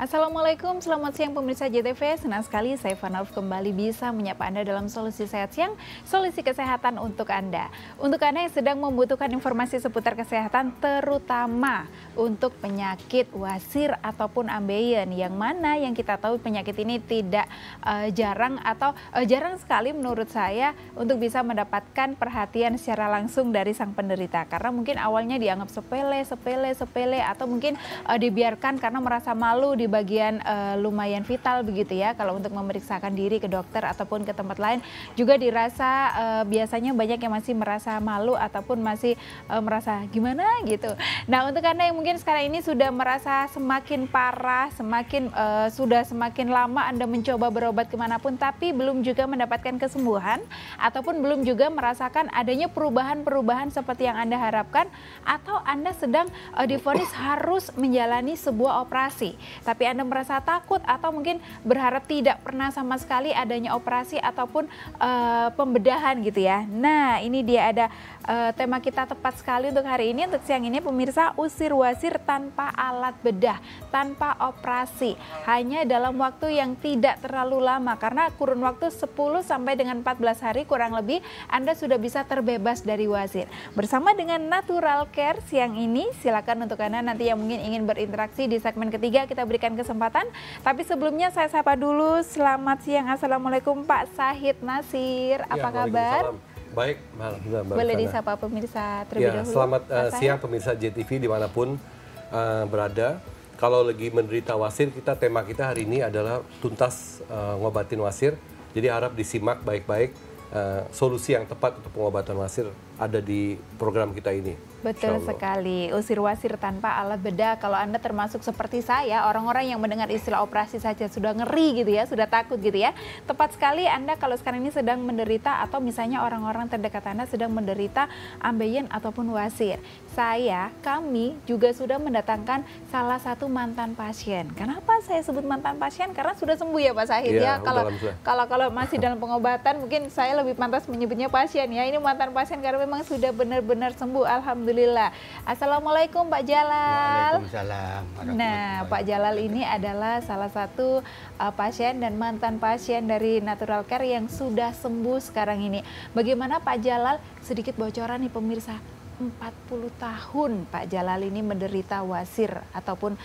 Assalamualaikum, selamat siang pemirsa JTV. Senang sekali saya Fanalf kembali bisa menyapa Anda dalam Solusi Sehat Siang, solusi kesehatan untuk Anda. Untuk Anda yang sedang membutuhkan informasi seputar kesehatan, terutama untuk penyakit wasir ataupun ambeien, yang mana yang kita tahu penyakit ini tidak jarang atau jarang sekali menurut saya untuk bisa mendapatkan perhatian secara langsung dari sang penderita. Karena mungkin awalnya dianggap sepele atau mungkin dibiarkan karena merasa malu di bagian lumayan vital begitu ya. Kalau untuk memeriksakan diri ke dokter ataupun ke tempat lain juga dirasa biasanya banyak yang masih merasa malu ataupun masih merasa gimana gitu. Nah, untuk Anda yang mungkin sekarang ini sudah merasa semakin parah, sudah semakin lama Anda mencoba berobat kemanapun tapi belum juga mendapatkan kesembuhan ataupun belum juga merasakan adanya perubahan-perubahan seperti yang Anda harapkan, atau Anda sedang divonis harus menjalani sebuah operasi tapi Anda merasa takut atau mungkin berharap tidak pernah sama sekali adanya operasi ataupun pembedahan gitu ya. Nah, ini dia ada tema kita tepat sekali untuk hari ini, untuk siang ini pemirsa, usir wasir tanpa alat bedah, tanpa operasi, hanya dalam waktu yang tidak terlalu lama karena kurun waktu 10 sampai dengan 14 hari kurang lebih Anda sudah bisa terbebas dari wasir. Bersama dengan Natural Care siang ini, silakan untuk Anda nanti yang mungkin ingin berinteraksi di segmen ketiga kita berikan kesempatan. Tapi sebelumnya saya sapa dulu, selamat siang, Assalamualaikum Pak Sahid Nasir, apa kabar? Baik, boleh disapa pemirsa terlebih dahulu. Selamat siang pemirsa JTV dimanapun berada. Kalau lagi menderita wasir, tema kita hari ini adalah tuntas ngobatin wasir. Jadi harap disimak baik-baik, solusi yang tepat untuk pengobatan wasir ada di program kita ini. Betul sekali, usir wasir tanpa alat bedah. Kalau Anda termasuk seperti saya, orang-orang yang mendengar istilah operasi saja sudah ngeri gitu ya, sudah takut gitu ya. Tepat sekali Anda kalau sekarang ini sedang menderita atau misalnya orang-orang terdekat Anda sedang menderita ambeien ataupun wasir. Kami juga sudah mendatangkan salah satu mantan pasien. Kenapa saya sebut mantan pasien? Karena sudah sembuh ya Pak Sahid ya. Kalau masih dalam pengobatan mungkin saya lebih pantas menyebutnya pasien ya. Ini mantan pasien karena memang sudah benar-benar sembuh, alhamdulillah. Assalamualaikum Pak Jalal. Waalaikumsalam. Nah, Pak Jalal ini adalah salah satu pasien dan mantan pasien dari Natural Care yang sudah sembuh sekarang ini. Bagaimana Pak Jalal? Sedikit bocoran nih pemirsa. 40 tahun Pak Jalal ini menderita wasir ataupun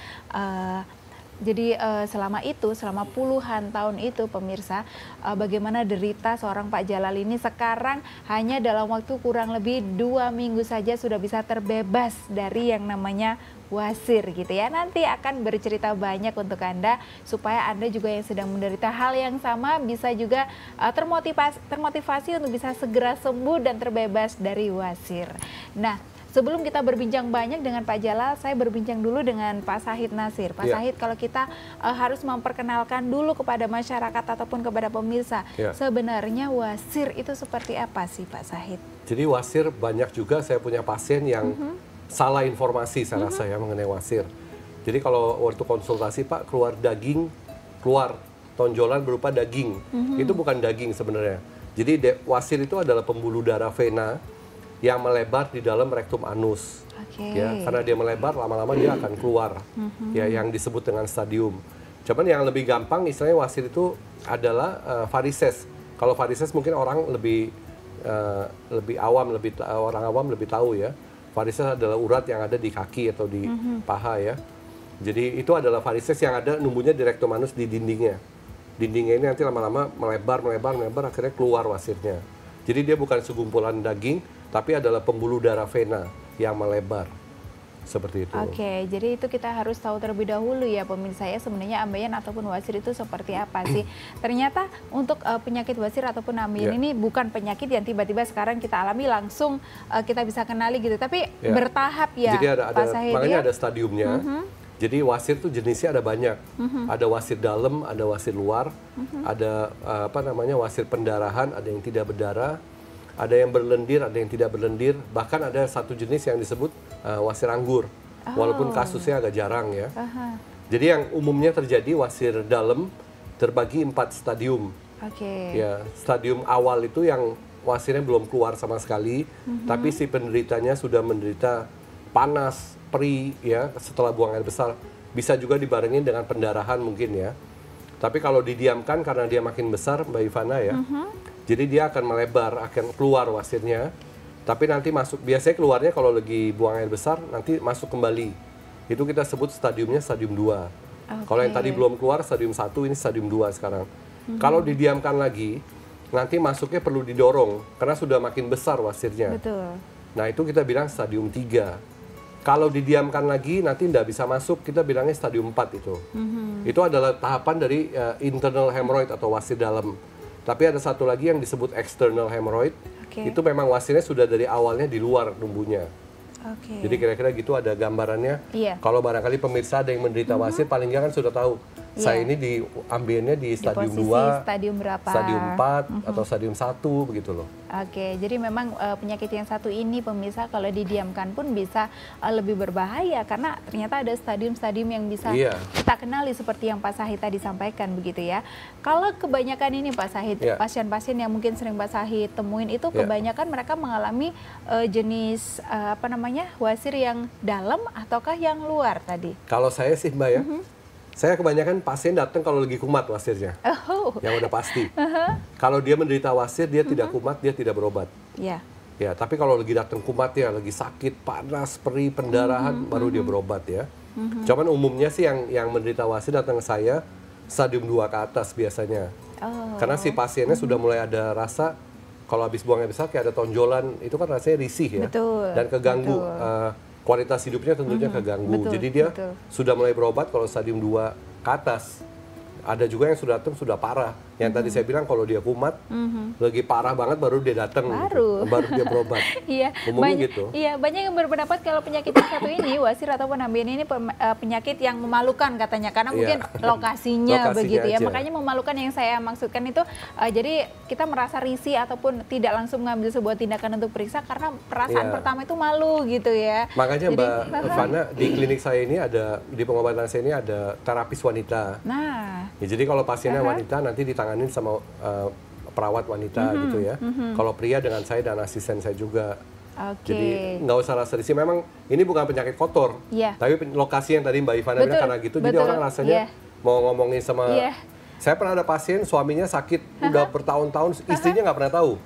jadi selama puluhan tahun itu pemirsa, bagaimana derita seorang Pak Jalal ini sekarang hanya dalam waktu kurang lebih 2 minggu saja sudah bisa terbebas dari yang namanya wasir gitu ya. Nanti akan bercerita banyak untuk Anda supaya Anda juga yang sedang menderita hal yang sama bisa juga termotivasi untuk bisa segera sembuh dan terbebas dari wasir. Nah, sebelum kita berbincang banyak dengan Pak Jalal, saya berbincang dulu dengan Pak Sahid Nasir. Pak Sahid, kalau kita harus memperkenalkan dulu kepada masyarakat ataupun kepada pemirsa, sebenarnya wasir itu seperti apa sih Pak Sahid? Jadi wasir banyak juga saya punya pasien yang salah informasi saya rasa ya mengenai wasir. Jadi kalau waktu konsultasi Pak keluar tonjolan berupa daging, itu bukan daging sebenarnya. Jadi wasir itu adalah pembuluh darah vena yang melebar di dalam rektum anus, ya, karena dia melebar lama-lama dia akan keluar, ya, yang disebut dengan stadium. Cuman yang lebih gampang istilahnya wasir itu adalah varises. Kalau varises mungkin orang lebih awam, orang awam lebih tahu ya. Varises adalah urat yang ada di kaki atau di paha ya. Jadi itu adalah varises yang ada numbuhnya di rektum anus di dindingnya. Dindingnya ini nanti lama-lama melebar akhirnya keluar wasirnya. Jadi dia bukan segumpulan daging, tapi adalah pembuluh darah vena yang melebar. Seperti itu. Oke, jadi itu kita harus tahu terlebih dahulu ya pemirsa ya, sebenarnya ambeien ataupun wasir itu seperti apa sih. Ternyata untuk penyakit wasir ataupun ambeien ini bukan penyakit yang tiba-tiba sekarang kita alami langsung kita bisa kenali gitu, tapi bertahap ya. Jadi makanya ada stadiumnya. Jadi wasir tuh jenisnya ada banyak. Ada wasir dalam, ada wasir luar, ada wasir pendarahan, ada yang tidak berdarah. Ada yang berlendir, ada yang tidak berlendir. Bahkan ada satu jenis yang disebut wasir anggur. Walaupun kasusnya agak jarang ya. Jadi yang umumnya terjadi wasir dalam terbagi 4 stadium. Ya, stadium awal itu yang wasirnya belum keluar sama sekali. Tapi si penderitanya sudah menderita panas, perih ya setelah buang air besar. bisa juga dibarengin dengan pendarahan mungkin ya. Tapi kalau didiamkan karena dia makin besar, Mbak Ivana ya, jadi dia akan melebar, akan keluar wasirnya. Tapi nanti masuk, biasanya keluarnya kalau lagi buang air besar, nanti masuk kembali. Itu kita sebut stadiumnya stadium 2. Kalau yang tadi belum keluar, stadium 1, ini stadium 2 sekarang. Kalau didiamkan lagi, nanti masuknya perlu didorong, karena sudah makin besar wasirnya. Betul. Nah itu kita bilang stadium 3. Kalau didiamkan lagi, nanti tidak bisa masuk, kita bilangnya stadium 4 itu. Itu adalah tahapan dari internal hemorrhoid atau wasir dalam. Tapi ada satu lagi yang disebut external hemorrhoid. Itu memang wasirnya sudah dari awalnya di luar tumbuhnya. Jadi kira-kira gitu ada gambarannya. Kalau barangkali pemirsa ada yang menderita wasir, paling nggak kan sudah tahu. Saya ini diambilnya di stadium 2, stadium berapa? Stadium 4, atau stadium 1, begitu loh. Oke, jadi memang penyakit yang satu ini pemirsa kalau didiamkan pun bisa lebih berbahaya karena ternyata ada stadium-stadium yang bisa kita kenali seperti yang Pak Sahid tadi sampaikan begitu ya. Kalau kebanyakan ini Pak Sahid, pasien-pasien yang mungkin sering Pak Sahid temuin itu kebanyakan mereka mengalami jenis wasir yang dalam ataukah yang luar tadi? Kalau saya sih Mbak ya, saya kebanyakan pasien datang kalau lagi kumat wasirnya, yang udah pasti. Kalau dia menderita wasir, dia tidak kumat, dia tidak berobat. Ya, tapi kalau lagi datang kumat ya, lagi sakit, panas, perih, pendarahan, baru dia berobat ya. Cuman umumnya sih yang menderita wasir datang ke saya stadium 2 ke atas biasanya. Karena si pasiennya sudah mulai ada rasa, kalau habis buang air besar kayak ada tonjolan, itu kan rasanya risih ya, dan keganggu. Kualitas hidupnya tentunya keganggu. Jadi dia sudah mulai berobat kalau stadium 2 ke atas. Ada juga yang sudah datang sudah parah. Yang tadi saya bilang kalau dia kumat, lagi parah banget baru dia datang, baru dia berobat. Umumnya gitu. Iya, banyak yang berpendapat kalau penyakit yang satu ini, wasir ataupun ambeien ini penyakit yang memalukan katanya, karena mungkin lokasinya begitu ya. Makanya memalukan yang saya maksudkan itu, jadi kita merasa risih ataupun tidak langsung mengambil sebuah tindakan untuk periksa karena perasaan pertama itu malu gitu ya. Makanya Mbak Ivana, di klinik saya ini ada, di pengobatan saya ini ada terapis wanita. Ya, jadi kalau pasiennya wanita nanti ditanganin sama perawat wanita gitu ya. Kalau pria dengan saya dan asisten saya juga. Jadi nggak usah rasa risih. Memang ini bukan penyakit kotor, tapi lokasi yang tadi Mbak Ivana bilang karena gitu. Jadi orang rasanya mau ngomongin sama. Saya pernah ada pasien suaminya sakit udah bertahun-tahun, istrinya nggak pernah tahu.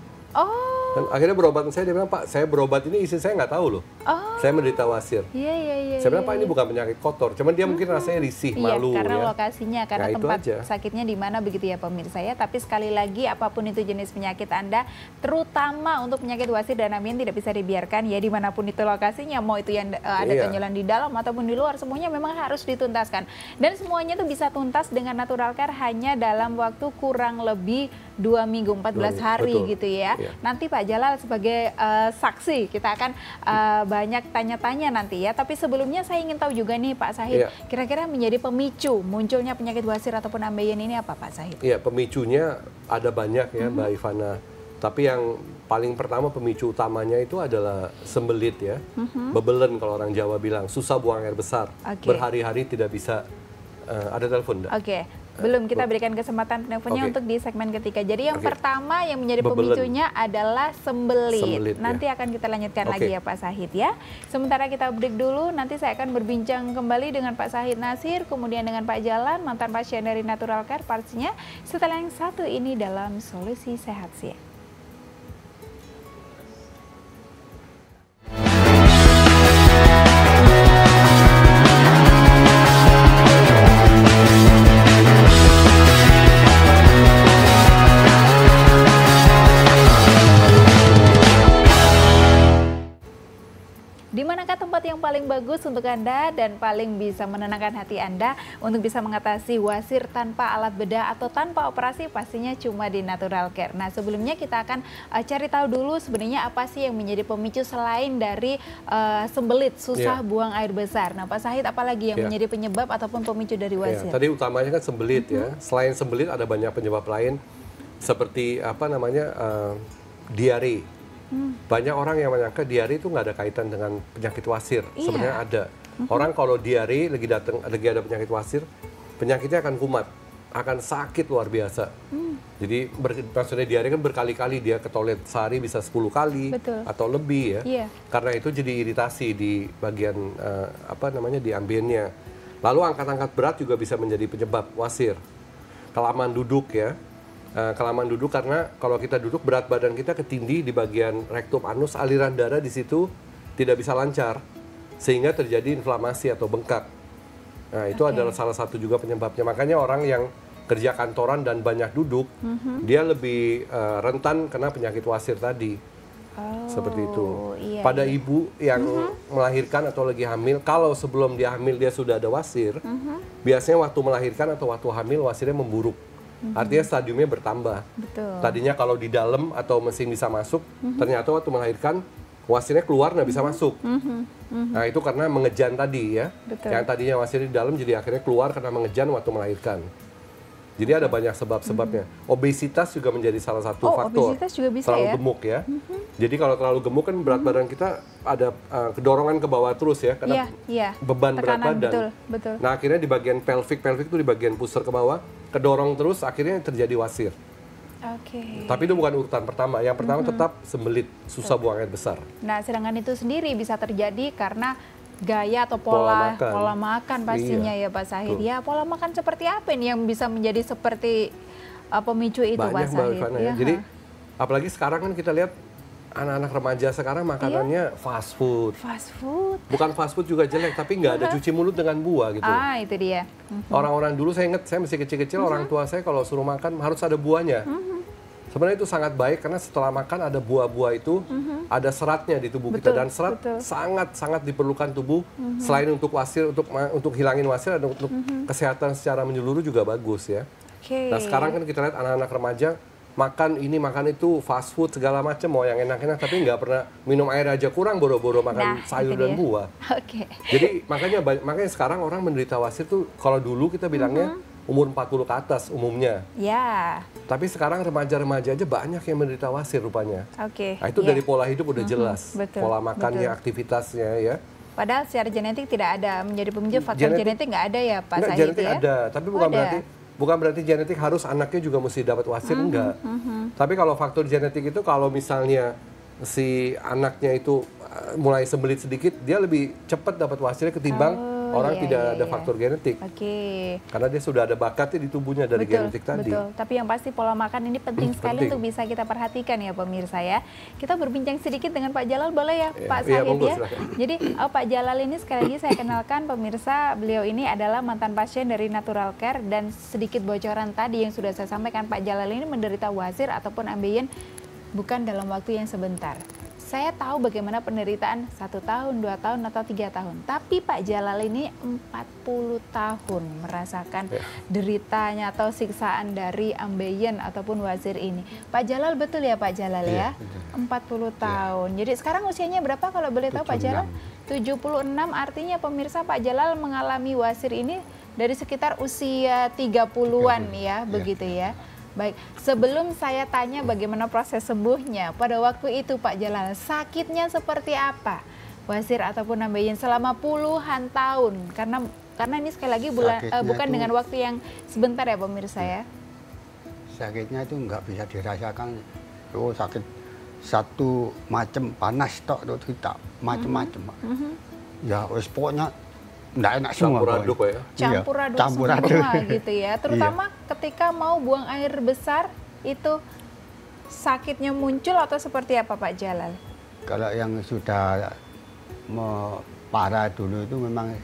Dan akhirnya berobat saya, dia bilang, Pak, saya berobat ini istri saya nggak tahu loh. Saya menderita wasir. Saya bilang, Pak, ini bukan penyakit kotor. Cuman dia mungkin rasanya risih, malu. Karena lokasinya, karena tempat sakitnya di mana begitu ya pemirsa ya. Tapi sekali lagi, apapun itu jenis penyakit Anda, terutama untuk penyakit wasir dan ambeien tidak bisa dibiarkan ya dimanapun itu lokasinya. Mau itu yang ada tonjolan di dalam ataupun di luar, semuanya memang harus dituntaskan. Dan semuanya itu bisa tuntas dengan natural care hanya dalam waktu kurang lebih 2 minggu, 14 hari gitu ya. Nanti Pak Jalal sebagai saksi, kita akan banyak tanya-tanya nanti ya. Tapi sebelumnya saya ingin tahu juga nih Pak Sahid, kira-kira menjadi pemicu munculnya penyakit wasir ataupun ambeien ini apa Pak Sahid? Iya, pemicunya ada banyak ya Mbak Ivana. Tapi yang paling pertama pemicu utamanya itu adalah sembelit ya. Bebelen kalau orang Jawa bilang, susah buang air besar. Berhari-hari tidak bisa, ada telepon enggak? Belum, kita berikan kesempatan penelponnya untuk di segmen ketiga. Jadi yang pertama yang menjadi pemicunya adalah sembelit. Nanti akan kita lanjutkan lagi ya Pak Sahid ya. Sementara kita break dulu, nanti saya akan berbincang kembali dengan Pak Sahid Nasir, kemudian dengan Pak Jalan, mantan pasien dari Natural Care pastinya, setelah yang satu ini dalam Solusi Sehat Siang. Di manakah tempat yang paling bagus untuk Anda dan paling bisa menenangkan hati Anda untuk bisa mengatasi wasir tanpa alat bedah atau tanpa operasi? Pastinya cuma di Natural Care. Nah, sebelumnya kita akan cari tahu dulu sebenarnya apa sih yang menjadi pemicu selain dari sembelit, susah buang air besar. Nah, Pak Sahid, apalagi yang menjadi penyebab ataupun pemicu dari wasir? Tadi utamanya kan sembelit ya. Selain sembelit ada banyak penyebab lain seperti diare. Banyak orang yang menyangka diare itu nggak ada kaitan dengan penyakit wasir. Sebenarnya ada. Orang kalau diare lagi ada penyakit wasir, penyakitnya akan kumat, akan sakit luar biasa. Jadi maksudnya diare kan berkali-kali dia ke toilet sehari bisa 10 kali atau lebih ya. Karena itu jadi iritasi di bagian di ambeiennya. Lalu angkat-angkat berat juga bisa menjadi penyebab wasir. Kelamaan duduk ya. Kelamaan duduk karena kalau kita duduk berat badan kita ketindih di bagian rektum anus, aliran darah di situ tidak bisa lancar sehingga terjadi inflamasi atau bengkak. Nah, itu adalah salah satu juga penyebabnya. Makanya orang yang kerja kantoran dan banyak duduk, dia lebih rentan kena penyakit wasir tadi. Seperti itu. Iya, Pada ibu yang melahirkan atau lagi hamil, kalau sebelum dia hamil dia sudah ada wasir, biasanya waktu melahirkan atau waktu hamil wasirnya memburuk. Artinya stadiumnya bertambah. Betul. Tadinya kalau di dalam atau mesin bisa masuk, ternyata waktu melahirkan wasirnya keluar nggak bisa masuk. Nah, itu karena mengejan tadi ya. Betul. Yang tadinya wasir di dalam jadi akhirnya keluar karena mengejan waktu melahirkan. Jadi ada banyak sebab-sebabnya. Obesitas juga menjadi salah satu faktor. Obesitas juga bisa terlalu ya? gemuk ya. Jadi kalau terlalu gemuk kan berat badan kita ada kedorongan ke bawah terus ya, karena beban berat Tekanan, badan. betul. Nah, akhirnya di bagian pelvic itu di bagian pusar ke bawah, kedorong terus akhirnya terjadi wasir. Tapi itu bukan urutan pertama. Yang pertama tetap sembelit, susah buang air besar. Nah, sedangkan itu sendiri bisa terjadi karena gaya atau pola makan pastinya ya Pak Sahid. Ya, pola makan seperti apa ini yang bisa menjadi seperti pemicu itu Pak Sahid? Ya. Jadi apalagi sekarang kan kita lihat anak-anak remaja sekarang makanannya fast food. Fast food. Bukan fast food juga jelek, tapi nggak ada cuci mulut dengan buah gitu. Itu dia. Orang-orang dulu saya ingat, saya masih kecil-kecil, orang tua saya kalau suruh makan harus ada buahnya. Sebenarnya itu sangat baik karena setelah makan ada buah-buah itu, ada seratnya di tubuh kita, dan serat sangat-sangat diperlukan tubuh selain untuk wasir, untuk hilangin wasir, dan untuk kesehatan secara menyeluruh juga bagus ya. Nah, sekarang kan kita lihat anak-anak remaja makan ini makan itu, fast food segala macam, mau yang enak-enak tapi nggak pernah minum air aja, kurang boro-boro makan sayur dan buah. Jadi makanya sekarang orang menderita wasir tuh kalau dulu kita bilangnya umur 40 ke atas umumnya. Ya. Tapi sekarang remaja-remaja aja banyak yang menderita wasir rupanya. Nah, itu dari pola hidup udah jelas. Pola makannya, aktivitasnya ya. Padahal secara genetik tidak ada menjadi pemicu, faktor genetik nggak ada ya Pak Sahid genetik ya? ada, tapi bukan berarti genetik harus anaknya juga mesti dapat wasir, enggak. Tapi kalau faktor genetik itu kalau misalnya si anaknya itu mulai sembelit sedikit, dia lebih cepat dapat wasirnya ketimbang orang tidak ada faktor genetik. Karena dia sudah ada bakatnya di tubuhnya dari genetik tadi. Betul. Tapi yang pasti pola makan ini penting sekali untuk bisa kita perhatikan ya pemirsa ya. Kita berbincang sedikit dengan Pak Jalal, boleh ya Pak Sahid ya? Jadi Pak Jalal ini sekali lagi saya kenalkan pemirsa, beliau ini adalah mantan pasien dari Natural Care, dan sedikit bocoran tadi yang sudah saya sampaikan, Pak Jalal ini menderita wasir ataupun ambeien bukan dalam waktu yang sebentar. Saya tahu bagaimana penderitaan 1 tahun, 2 tahun, atau 3 tahun. Tapi Pak Jalal ini 40 tahun merasakan deritanya atau siksaan dari ambeien ataupun wasir ini. Pak Jalal betul ya Pak Jalal ya? 40 tahun. Jadi sekarang usianya berapa kalau boleh tahu Pak Jalal? 76, artinya pemirsa Pak Jalal mengalami wasir ini dari sekitar usia 30-an ya, begitu ya. Baik, sebelum saya tanya bagaimana proses sembuhnya, pada waktu itu Pak Jalal, sakitnya seperti apa? Wasir ataupun ambeien selama puluhan tahun, karena ini sekali lagi bukan dengan waktu yang sebentar ya pemirsa ya. Sakitnya itu nggak bisa dirasakan, sakit satu macam, panas tok itu tidak macam-macam. Ya wis pokoknya nggak enak semua. Campur aduk ya? Campur aduk semua gitu ya. Terutama ketika mau buang air besar, itu sakitnya muncul atau seperti apa Pak Jalal? Kalau yang sudah parah dulu itu memang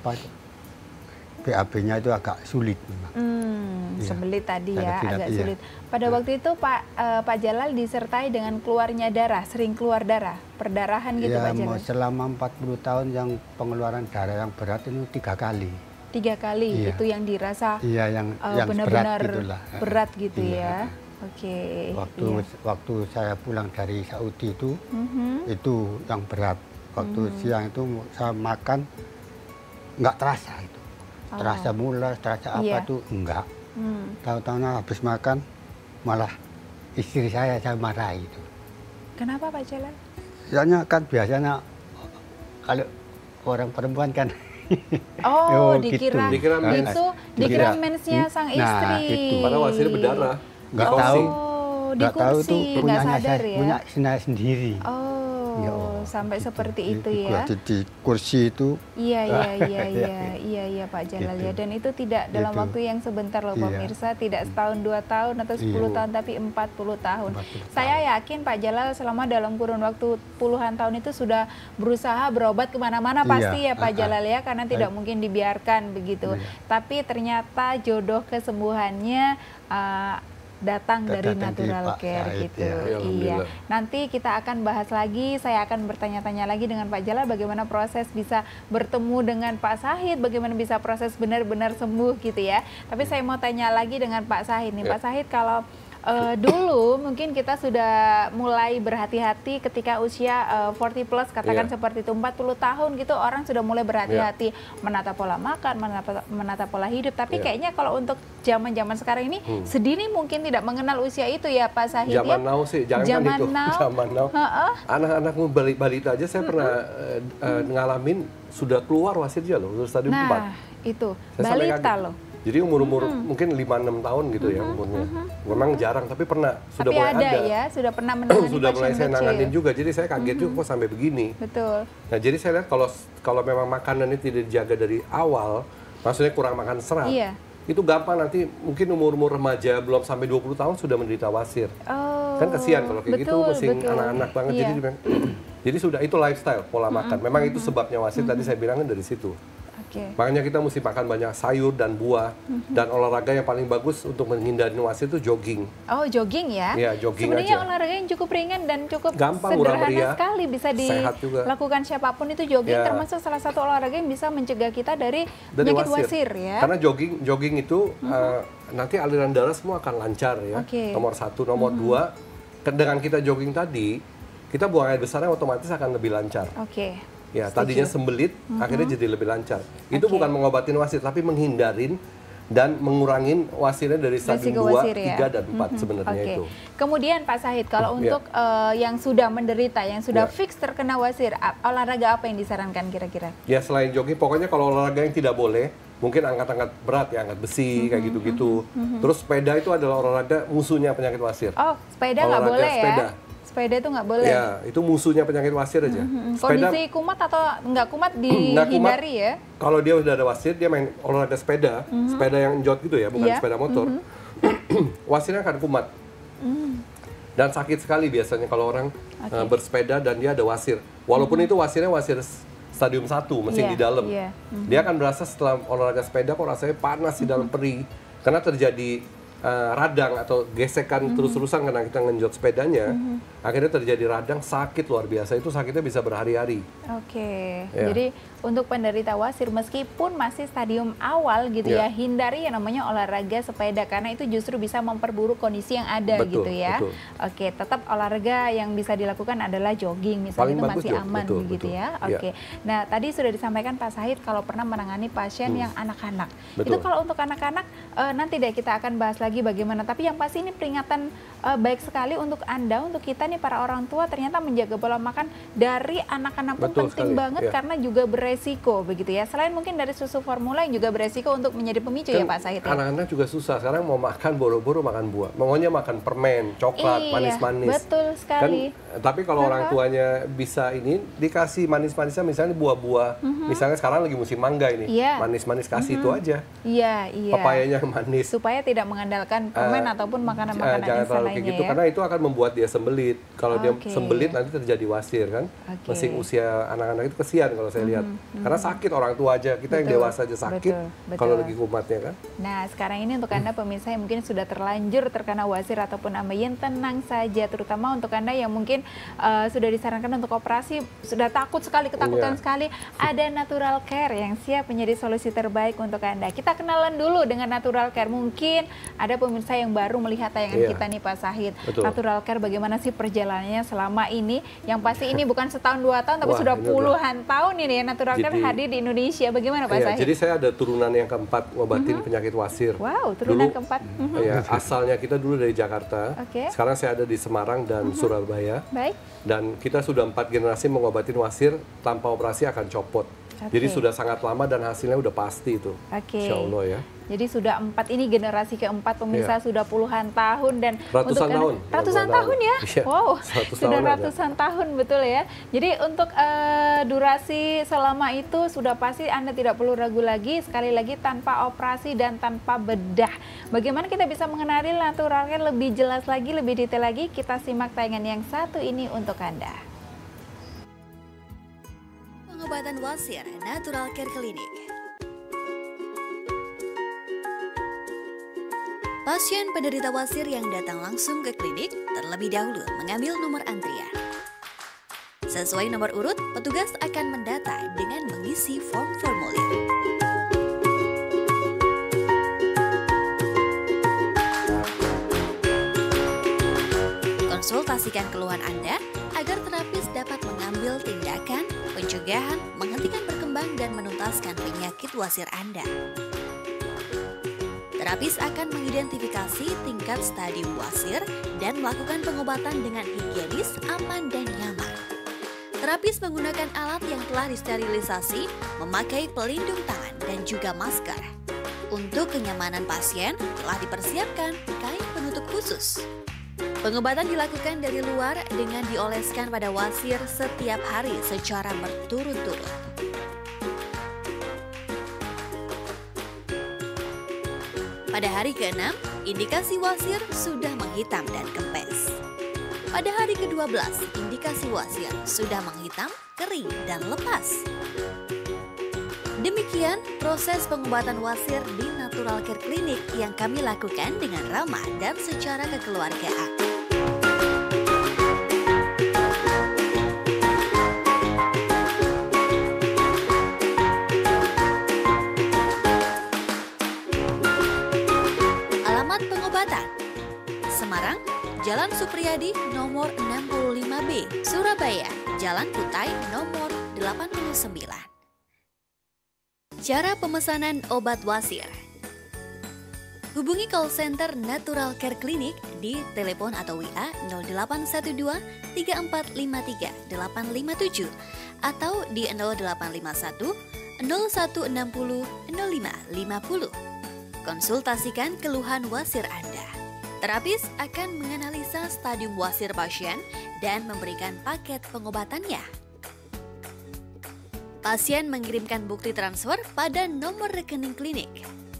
BAB-nya itu agak sulit memang. Sembelit tadi ya, agak sulit. Pada waktu itu Pak Jalal disertai dengan keluarnya darah, sering keluar darah, perdarahan gitu Pak Jalal? Selama 40 tahun yang pengeluaran darah yang berat itu 3 kali. 3 kali, itu yang dirasa yang benar-benar berat gitu ya. Waktu saya pulang dari Saudi itu yang berat. Waktu siang itu saya makan nggak terasa itu. Terasa mulas, terasa apa tuh enggak. Tahu-tahu habis makan malah istri saya marah itu. Kenapa Pak Jalal? Soalnya kan biasanya kalau orang perempuan kan dikira mensnya sang istri. Padahal wasir berdarah. Nggak tahu itu nggak sadar ya. Punya sendiri. sampai seperti itu ya. Di kursi itu. Iya Pak Jalal ya. Dan itu tidak dalam waktu yang sebentar loh pemirsa, tidak setahun 2 tahun atau 10 tahun tapi 40 tahun. Saya yakin Pak Jalal selama dalam kurun waktu puluhan tahun itu sudah berusaha berobat kemana-mana pasti ya Pak Jalal ya, karena tidak mungkin dibiarkan begitu. Tapi ternyata jodoh kesembuhannya datang dari Natural Care gitu. Iya. Nanti kita akan bahas lagi, saya akan bertanya-tanya lagi dengan Pak Jalal bagaimana proses bisa bertemu dengan Pak Sahid, bagaimana bisa proses benar-benar sembuh gitu ya. Tapi saya mau tanya lagi dengan Pak Sahid nih. Pak Sahid, kalau dulu mungkin kita sudah mulai berhati-hati ketika usia 40 plus, katakan seperti itu, 40 tahun gitu orang sudah mulai berhati-hati menata pola makan, menata pola hidup. Tapi kayaknya kalau untuk zaman-zaman sekarang ini sedini mungkin tidak mengenal usia itu ya Pak Sahid. Zaman now sih, jangan itu. Zaman now. Anak-anak balita aja saya pernah ngalamin sudah keluar wasirnya loh, stadium 4. Nah, itu balita loh. Jadi umur-umur mungkin 5-6 tahun gitu ya umurnya. Memang jarang, tapi pernah. Sudah tapi mulai ada ya, sudah pernah menangani sudah mulai saya kecil. nanganin juga, jadi saya kaget juga kok sampai begini. Betul. Nah jadi saya lihat kalau memang makanannya tidak dijaga dari awal, maksudnya kurang makan serat, itu gampang nanti mungkin umur-umur remaja belum sampai 20 tahun sudah menderita wasir. Kan kasihan kalau kayak gitu, mesti anak-anak banget. Jadi sudah itu lifestyle, pola makan. Memang itu sebabnya wasir, tadi saya bilangnya dari situ. Makanya kita mesti makan banyak sayur dan buah, dan olahraga yang paling bagus untuk menghindari wasir itu jogging. Oh, jogging ya? Iya, jogging sebenarnya aja. Olahraga yang cukup ringan dan cukup gampang, sederhana sekali, bisa dilakukan siapapun itu jogging, termasuk salah satu olahraga yang bisa mencegah kita dari penyakit wasir ya. Karena jogging itu nanti aliran darah semua akan lancar ya. Nomor 1, nomor 2, dengan kita jogging tadi, kita buang air besarnya otomatis akan lebih lancar. Ya, tadinya sembelit, akhirnya jadi lebih lancar. Itu bukan mengobatin wasir, tapi menghindarin dan mengurangin wasirnya dari stadium 2, 3, dan 4 sebenarnya itu. Kemudian Pak Sahid, kalau untuk yang sudah menderita, yang sudah fix terkena wasir, olahraga apa yang disarankan kira-kira? Ya selain jogging, pokoknya kalau olahraga yang tidak boleh, mungkin angkat-angkat berat ya, angkat besi, kayak gitu-gitu. Terus sepeda itu adalah olahraga musuhnya penyakit wasir. Oh, sepeda nggak boleh ya? Sepeda itu nggak boleh? Ya, itu musuhnya penyakit wasir aja. Sepeda, kondisi kumat atau nggak kumat dihindari ya? Kalau dia udah ada wasir, dia main olahraga sepeda, sepeda yang njot gitu ya, bukan sepeda motor, wasirnya akan kumat. Dan sakit sekali biasanya kalau orang bersepeda dan dia ada wasir. Walaupun itu wasirnya wasir stadium 1, mesin di dalam. Dia akan berasa setelah olahraga sepeda kok rasanya panas di dalam perih. Karena terjadi radang atau gesekan terus-terusan karena kita ngenjot sepedanya, akhirnya terjadi radang, sakit luar biasa. Itu sakitnya bisa berhari-hari. Jadi untuk penderita wasir meskipun masih stadium awal gitu ya, hindari yang namanya olahraga sepeda karena itu justru bisa memperburuk kondisi yang ada gitu ya. Tetap olahraga yang bisa dilakukan adalah jogging misalnya, paling itu masih aman begitu ya. Nah, tadi sudah disampaikan Pak Sahid kalau pernah menangani pasien yang anak-anak. Itu kalau untuk anak-anak nanti deh kita akan bahas lagi bagaimana. Tapi yang pasti ini peringatan baik sekali untuk Anda, untuk kita nih para orang tua, ternyata menjaga pola makan dari anak-anak pun penting banget karena juga beresiko begitu ya. Selain mungkin dari susu formula yang juga beresiko untuk menjadi pemicu ya Pak Sahid. Anak-anak juga susah sekarang mau makan boro-boro makan buah, maunya makan permen, coklat, manis-manis. Betul sekali. Tapi kalau orang tuanya bisa ini dikasih manis-manisnya, misalnya buah-buah, misalnya sekarang lagi musim mangga ini, manis-manis kasih itu aja. Papayanya manis. Supaya tidak mengandalkan permen ataupun makanan-makanan yang lainnya gitu, karena itu akan membuat dia sembelit. Kalau dia sembelit nanti terjadi wasir kan. Masih usia anak-anak itu kesian kalau saya lihat. Karena sakit orang tua aja, kita yang dewasa aja sakit kalau lagi kumatnya kan. Nah, sekarang ini untuk Anda pemirsa yang mungkin sudah terlanjur terkena wasir ataupun ambeien, tenang saja, terutama untuk Anda yang mungkin sudah disarankan untuk operasi, sudah takut sekali, ketakutan sekali, ada Natural Care yang siap menjadi solusi terbaik untuk Anda. Kita kenalan dulu dengan Natural Care. Mungkin ada pemirsa yang baru melihat tayangan kita nih Pak Sahid. Natural Care bagaimana sih perjalanannya selama ini? Yang pasti ini bukan setahun 2 tahun, tapi sudah puluhan tahun ini ya Natural Care hadir di Indonesia. Bagaimana Pak Sahid? Jadi saya ada turunan yang keempat ngobatin penyakit wasir. Wow, turunan keempat. Asalnya kita dulu dari Jakarta. Sekarang saya ada di Semarang dan Surabaya. Dan kita sudah 4 generasi mengobatin wasir tanpa operasi akan copot. Jadi sudah sangat lama dan hasilnya udah pasti itu. Insya Allah ya. Jadi sudah 4, ini generasi keempat pemirsa, sudah puluhan tahun dan ratusan tahun ya. Wow, sudah ratusan ya. tahun betul ya. Jadi untuk durasi selama itu sudah pasti Anda tidak perlu ragu lagi, sekali lagi tanpa operasi dan tanpa bedah. Bagaimana kita bisa mengenali natural care lebih jelas lagi, lebih detail lagi? Kita simak tayangan yang satu ini untuk Anda. Pengobatan wasir Natural Care Clinic. Pasien penderita wasir yang datang langsung ke klinik terlebih dahulu mengambil nomor antrian. Sesuai nomor urut, petugas akan mendata dengan mengisi form formulir. Konsultasikan keluhan Anda agar terapis dapat mengambil tindakan, pencegahan, menghentikan berkembang dan menuntaskan penyakit wasir Anda. Terapis akan mengidentifikasi tingkat stadium wasir dan melakukan pengobatan dengan higienis, aman, dan nyaman. Terapis menggunakan alat yang telah disterilisasi, memakai pelindung tangan dan juga masker. Untuk kenyamanan pasien, telah dipersiapkan kain penutup khusus. Pengobatan dilakukan dari luar dengan dioleskan pada wasir setiap hari secara berturut-turut. Pada hari ke-6, indikasi wasir sudah menghitam dan kempes. Pada hari ke-12, indikasi wasir sudah menghitam, kering, dan lepas. Demikian proses pengobatan wasir di Natural Care Clinic yang kami lakukan dengan ramah dan secara kekeluargaan. Semarang, Jalan Supriyadi nomor 65B, Surabaya, Jalan Kutai nomor 89. Cara pemesanan obat wasir. Hubungi call center Natural Care Clinic di telepon atau WA 0812 3453 857 atau di 0851 0160 0550. Konsultasikan keluhan wasir Anda. Terapis akan menganalisa stadium wasir pasien dan memberikan paket pengobatannya. Pasien mengirimkan bukti transfer pada nomor rekening klinik.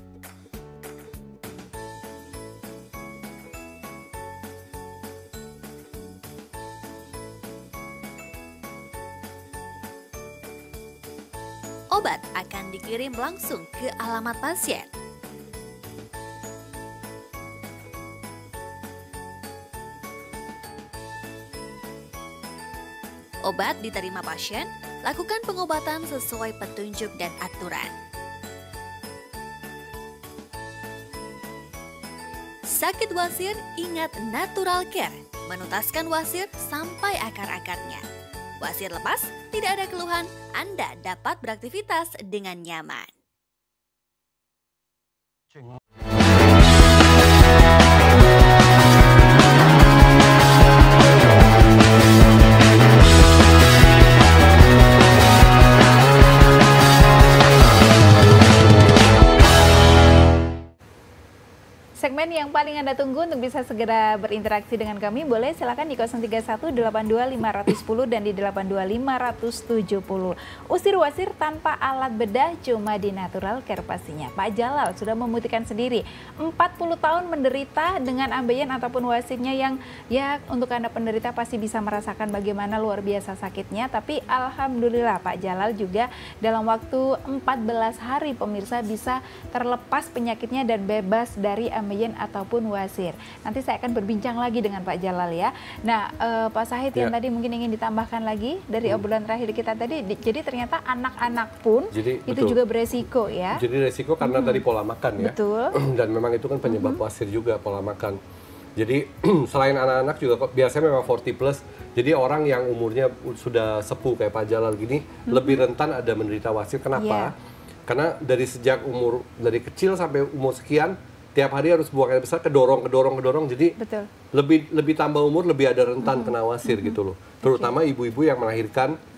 Obat akan dikirim langsung ke alamat pasien. Obat diterima pasien, lakukan pengobatan sesuai petunjuk dan aturan. Sakit wasir, ingat Natural Care, menuntaskan wasir sampai akar-akarnya. Wasir lepas, tidak ada keluhan, Anda dapat beraktivitas dengan nyaman. Segmen yang paling Anda tunggu untuk bisa segera berinteraksi dengan kami, boleh silakan di 031 82 510 dan di 82 570. Usir wasir tanpa alat bedah cuma di Natural Care pastinya. Pak Jalal sudah membuktikan sendiri 40 tahun menderita dengan ambeien ataupun wasirnya yang ya untuk Anda penderita pasti bisa merasakan bagaimana luar biasa sakitnya. Tapi alhamdulillah Pak Jalal juga dalam waktu 14 hari pemirsa bisa terlepas penyakitnya dan bebas dari ambeien ataupun wasir. Nanti saya akan berbincang lagi dengan Pak Jalal ya. Nah, Pak Sahid yang tadi mungkin ingin ditambahkan lagi dari obrolan terakhir kita tadi. Jadi ternyata anak-anak pun itu juga beresiko ya. Jadi resiko karena tadi pola makan ya. Betul. Dan memang itu kan penyebab wasir juga pola makan. Jadi selain anak-anak juga biasanya memang 40 plus. Jadi orang yang umurnya sudah sepuh kayak Pak Jalal gini lebih rentan ada menderita wasir. Kenapa? Karena dari sejak dari kecil sampai umur sekian tiap hari harus buang air besar, kedorong, jadi lebih tambah umur lebih ada rentan kena wasir gitu loh. Terutama ibu-ibu yang melahirkan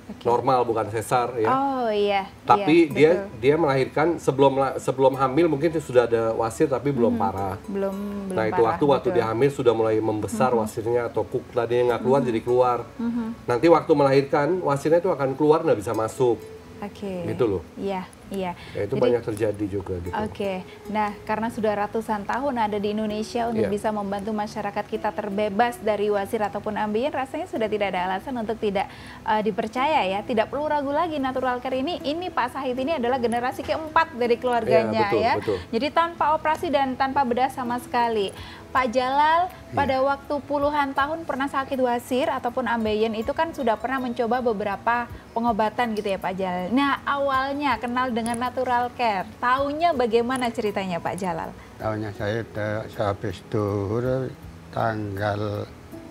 normal bukan sesar ya. Oh iya. Tapi iya, dia melahirkan sebelum hamil mungkin sudah ada wasir tapi belum parah. Belum Nah itu parah, waktu dia hamil sudah mulai membesar wasirnya atau tadinya nggak keluar jadi keluar. Nanti waktu melahirkan wasirnya itu akan keluar nggak bisa masuk. Gitu loh. Iya. Ya, itu banyak terjadi juga gitu. Nah karena sudah ratusan tahun ada di Indonesia untuk bisa membantu masyarakat kita terbebas dari wasir ataupun ambeien, rasanya sudah tidak ada alasan untuk tidak dipercaya ya. Tidak perlu ragu lagi, natural care ini Pak Sahid ini adalah generasi keempat dari keluarganya betul. Jadi tanpa operasi dan tanpa bedah sama sekali. Pak Jalal pada waktu puluhan tahun pernah sakit wasir ataupun ambeien itu kan sudah pernah mencoba beberapa pengobatan gitu ya Pak Jalal. Nah awalnya kenal dengan natural care, taunya bagaimana ceritanya Pak Jalal? Taunya saya habis duhur tanggal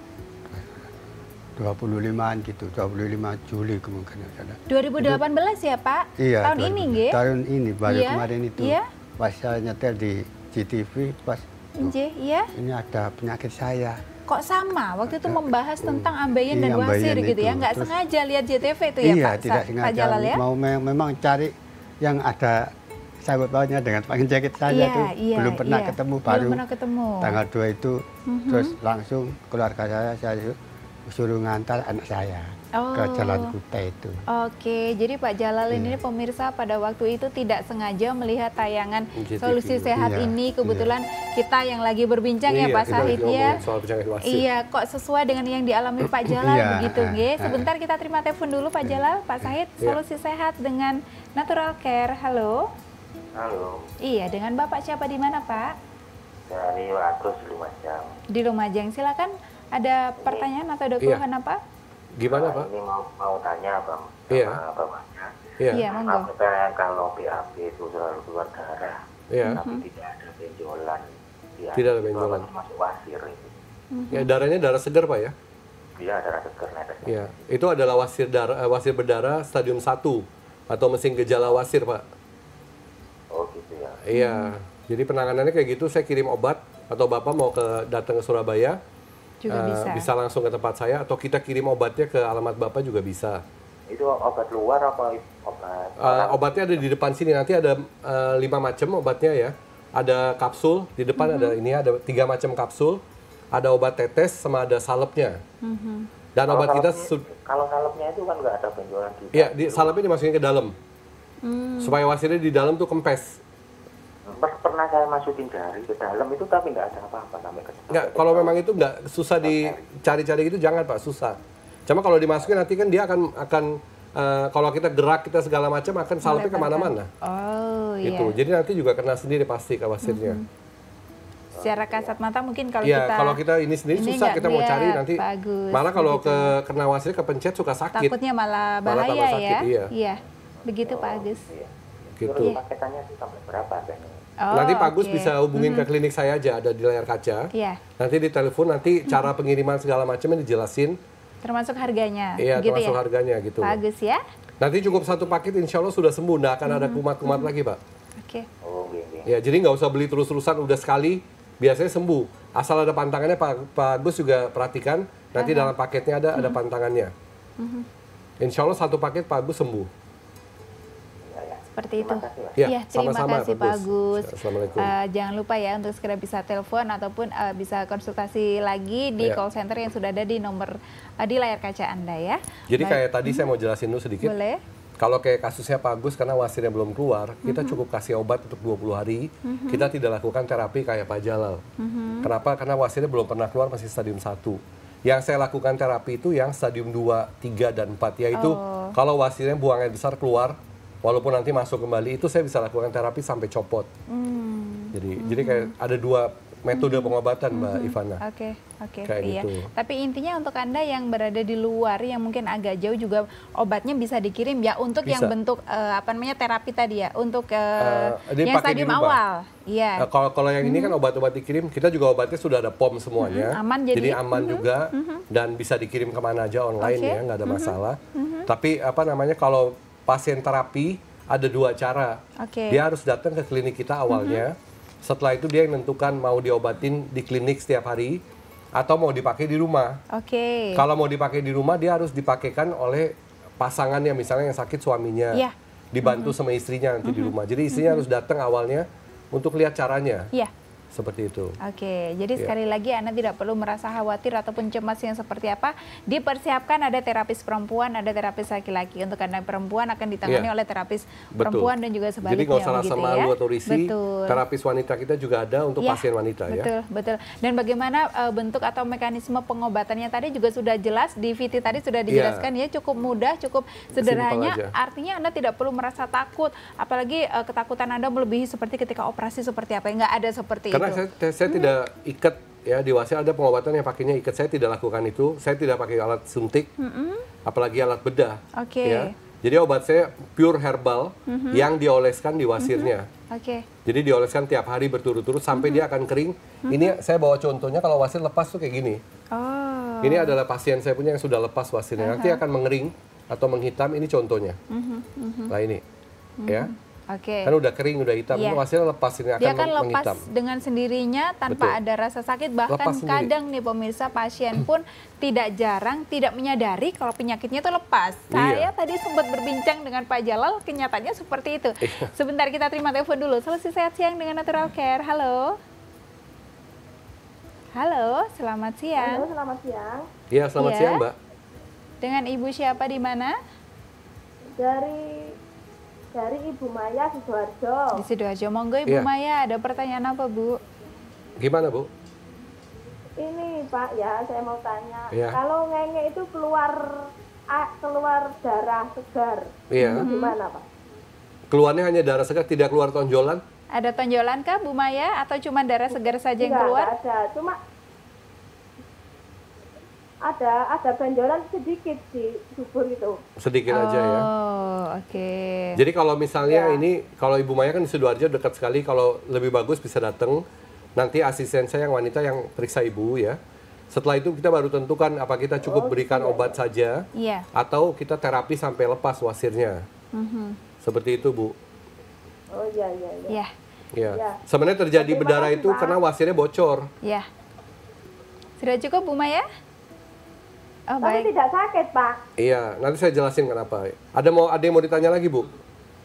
25-an gitu, 25 Juli kemungkinan. 2018 ya Pak? Iya. Tahun ini nggih? Tahun ini baru kemarin itu. Iya. Pas saya nyetel di GTV pas iya. Ini ada penyakit saya. Kok sama? Waktu itu membahas tentang ambeien dan wasir gitu ya? Nggak sengaja lihat JTV itu ya iya, Pak? tidak sengaja. Pak Jalal ya? Memang cari yang ada sahabat pautnya dengan penyakit saya tuh belum pernah ketemu, baru tanggal 2 itu terus langsung keluarga saya suruh ngantar anak saya ke Jalan Kuta itu. Jadi Pak Jalal ini pemirsa pada waktu itu tidak sengaja melihat tayangan Solusi Sehat ini, kebetulan kita yang lagi berbincang ya Pak Sahid ya. Iya, kok sesuai dengan yang dialami Pak Jalal begitu nggih. Sebentar kita terima telepon dulu Pak Jalal. Pak Sahid, Solusi Sehat dengan Natural Care. Halo. Halo. Iya, dengan Bapak siapa di mana Pak? Dari Watus Lumajang. Di Lumajang, silakan. Ada pertanyaan atau ada keluhan apa? Gimana Pak? Ini mau tanya Bang, sama Bapaknya. Iya, monggo. Kalau BAB itu selalu keluar darah, tapi tidak ada benjolan. Tidak ada benjolan. Masuk wasir itu. Ya, darahnya darah segar Pak ya? Iya, darah segar. Iya, itu adalah wasir berdarah stadium 1 atau mesin gejala wasir Pak. Oh gitu ya. Iya, jadi penanganannya kayak gitu, saya kirim obat atau Bapak mau datang ke Surabaya, juga bisa langsung ke tempat saya atau kita kirim obatnya ke alamat Bapak juga bisa. Itu obat luar apa obat? Obatnya ada di depan sini, nanti ada 5 macam obatnya ya. Ada kapsul, di depan ada 3 macam kapsul, ada obat tetes sama ada salepnya. Dan kalau obat kita... Kalau salepnya itu kan nggak ada benjolan di Iya, salepnya dimasukin ke dalam. Supaya wasirnya di dalam tuh kempes. Pernah saya masukin jari ke dalam itu tapi nggak ada apa-apa sampai ke Nggak, kalau memang itu nggak susah dicari-cari gitu jangan Pak, susah. Cuma kalau dimasukin nanti kan dia akan kalau kita gerak kita segala macam akan salepnya kemana-mana. Gitu. Jadi nanti juga kena sendiri pasti ke wasirnya. Secara kasat mata mungkin kalau kalau kita ini sendiri susah kita mau cari nanti. Malah kalau kena wasir kepencet suka sakit. Takutnya malah bahaya ya. Iya. Begitu Pak Agus. Gitu. Paketannya itu sampai berapa kan? Nanti Pak Agus bisa hubungin ke klinik saya aja, ada di layar kaca. Nanti di telepon, nanti cara pengiriman segala macamnya dijelasin. Termasuk harganya. Iya, termasuk harganya gitu. Pak Agus ya. Nanti cukup 1 paket, insya Allah sudah sembuh, nggak akan ada kumat-kumat lagi Pak. Ya, jadi nggak usah beli terus-terusan, udah sekali, biasanya sembuh. Asal ada pantangannya, Pak Agus juga perhatikan, nanti dalam paketnya ada pantangannya. Insya Allah 1 paket Pak Agus sembuh. Seperti itu. Ya, terima kasih Pak Agus. Assalamualaikum. Jangan lupa ya untuk segera bisa telepon ataupun bisa konsultasi lagi di call center yang sudah ada di nomor di layar kaca Anda ya. Jadi kayak tadi saya mau jelasin dulu sedikit. Boleh. Kalau kayak kasusnya Pak Agus karena wasirnya belum keluar, kita cukup kasih obat untuk 20 hari. Kita tidak lakukan terapi kayak Pak Jalal. Kenapa? Karena wasirnya belum pernah keluar, masih stadium 1. Yang saya lakukan terapi itu yang stadium 2, 3, dan 4, yaitu kalau wasirnya buang air besar keluar, walaupun nanti masuk kembali, itu saya bisa lakukan terapi sampai copot. Jadi kayak ada 2 metode pengobatan Mbak Ivana. Oke. Kayak Iya. gitu. Tapi intinya untuk Anda yang berada di luar yang mungkin agak jauh juga obatnya bisa dikirim ya untuk yang bentuk terapi tadi ya, untuk yang stadium awal. Iya. Kalau yang ini kan obat-obat dikirim, kita juga obatnya sudah ada POM semuanya. Aman jadi aman juga dan bisa dikirim kemana aja online ya, nggak ada masalah. Tapi kalau pasien terapi ada 2 cara. Dia harus datang ke klinik kita awalnya. Setelah itu dia yang menentukan mau diobatin di klinik setiap hari atau mau dipakai di rumah. Kalau mau dipakai di rumah dia harus dipakaikan oleh pasangannya, misalnya yang sakit suaminya, Iya. dibantu sama istrinya nanti di rumah. Jadi istrinya harus datang awalnya untuk lihat caranya. Iya. Seperti itu. Oke, jadi sekali lagi Anda tidak perlu merasa khawatir ataupun cemas yang seperti apa. Dipersiapkan ada terapis perempuan, ada terapis laki-laki. Untuk Anda perempuan akan ditangani oleh terapis perempuan dan juga sebaliknya. Jadi nggak usah rasa malu atau risih. Betul. Terapis wanita kita juga ada untuk pasien wanita betul, ya. Betul. Dan bagaimana bentuk atau mekanisme pengobatannya tadi juga sudah jelas di VT tadi sudah dijelaskan ya, cukup mudah, cukup sederhana. Artinya Anda tidak perlu merasa takut, apalagi ketakutan Anda melebihi seperti ketika operasi seperti apa. Nggak ada seperti itu. Karena saya tidak ikat ya, di Wasir ada pengobatan yang pakainya ikat, saya tidak lakukan itu. Saya tidak pakai alat suntik, apalagi alat bedah. Ya. Jadi obat saya pure herbal yang dioleskan di wasirnya. Jadi dioleskan tiap hari berturut-turut sampai dia akan kering. Ini saya bawa contohnya, kalau wasir lepas tuh kayak gini. Ini adalah pasien saya punya yang sudah lepas wasirnya. Nanti akan mengering atau menghitam, ini contohnya. Nah ini, ya. Kan udah kering, udah hitam, wasirnya lepas, ini akan dia akan lepas menghitam dengan sendirinya tanpa ada rasa sakit. Bahkan kadang nih pemirsa, pasien pun tidak jarang tidak menyadari kalau penyakitnya itu lepas. Saya tadi sempat berbincang dengan Pak Jalal, kenyataannya seperti itu. Sebentar kita terima telepon dulu. Solusi Sehat Siang dengan Natural Care. Halo. Halo, selamat siang. Halo, selamat siang. Iya, selamat siang, Mbak. Dengan Ibu siapa di mana? Dari Ibu Maya di Sidoarjo. Di Sidoarjo. Monggo Ibu Maya, ada pertanyaan apa, Bu? Gimana, Bu? Ini, Pak, ya, saya mau tanya. Kalau ngenge itu keluar darah segar. Itu gimana, Pak? Keluarnya hanya darah segar, tidak keluar tonjolan? Ada tonjolan kah, Bu Maya? Atau cuma darah segar saja yang keluar? Enggak ada, cuma ada benjolan sedikit di subur itu. Sedikit aja ya. Jadi kalau misalnya ini, kalau Ibu Maya kan di Sidoarjo dekat sekali, kalau lebih bagus bisa datang. Nanti asisten saya yang wanita yang periksa Ibu ya. Setelah itu kita baru tentukan apa kita cukup berikan obat saja, atau kita terapi sampai lepas wasirnya. Seperti itu, Bu. Oh iya. Sebenarnya terjadi berdarah itu karena wasirnya bocor. Iya. Sudah cukup, Bu Maya? Oh, tapi tidak sakit, Pak. Iya, nanti saya jelasin kenapa. Ada yang mau ditanya lagi, Bu?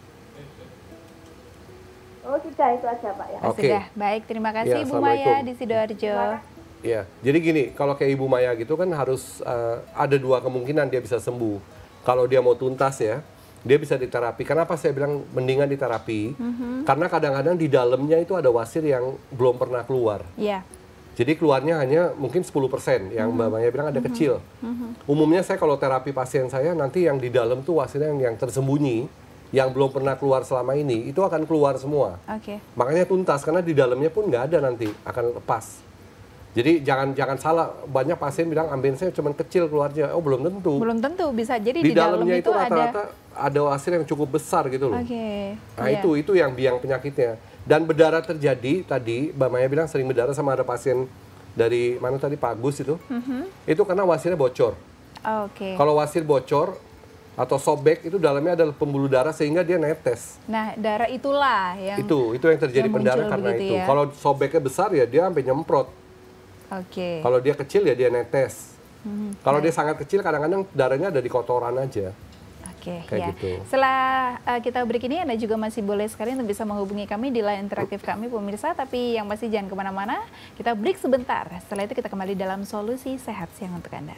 Oh, sudah itu aja, Pak ya. Sudah. Baik, terima kasih Ibu Maya di Sidoarjo. Iya, jadi gini, kalau kayak Ibu Maya gitu kan harus ada dua kemungkinan dia bisa sembuh. Kalau dia mau tuntas ya, dia bisa diterapi. Kenapa saya bilang mendingan diterapi? Karena kadang-kadang di dalamnya itu ada wasir yang belum pernah keluar. Iya. Jadi keluarnya hanya mungkin 10%, yang Mbak Maya bilang ada kecil. Umumnya saya kalau terapi pasien saya, nanti yang di dalam tuh wasirnya yang tersembunyi, yang belum pernah keluar selama ini, itu akan keluar semua. Makanya tuntas, karena di dalamnya pun nggak ada nanti, akan lepas. Jadi jangan salah, banyak pasien bilang ambensia cuma kecil keluarnya. Oh, belum tentu. Belum tentu, bisa jadi di dalamnya itu rata-rata ada wasir yang cukup besar gitu loh. Nah itu yang biang penyakitnya. Dan berdarah terjadi tadi, Mbak Maya bilang sering berdarah sama ada pasien dari mana tadi, Pak Agus itu. Itu karena wasirnya bocor. Kalau wasir bocor atau sobek, itu dalamnya adalah pembuluh darah sehingga dia netes. Nah, darah itulah yang itu yang terjadi pendarah karena itu. Ya? Kalau sobeknya besar ya dia sampai nyemprot. Kalau dia kecil ya dia netes. Kalau dia sangat kecil kadang-kadang darahnya ada di kotoran aja. Gitu. Setelah kita break ini, Anda juga masih boleh sekali untuk bisa menghubungi kami di line interaktif kami pemirsa, tapi yang pasti jangan kemana-mana, kita break sebentar. Setelah itu kita kembali dalam Solusi Sehat Siang untuk Anda.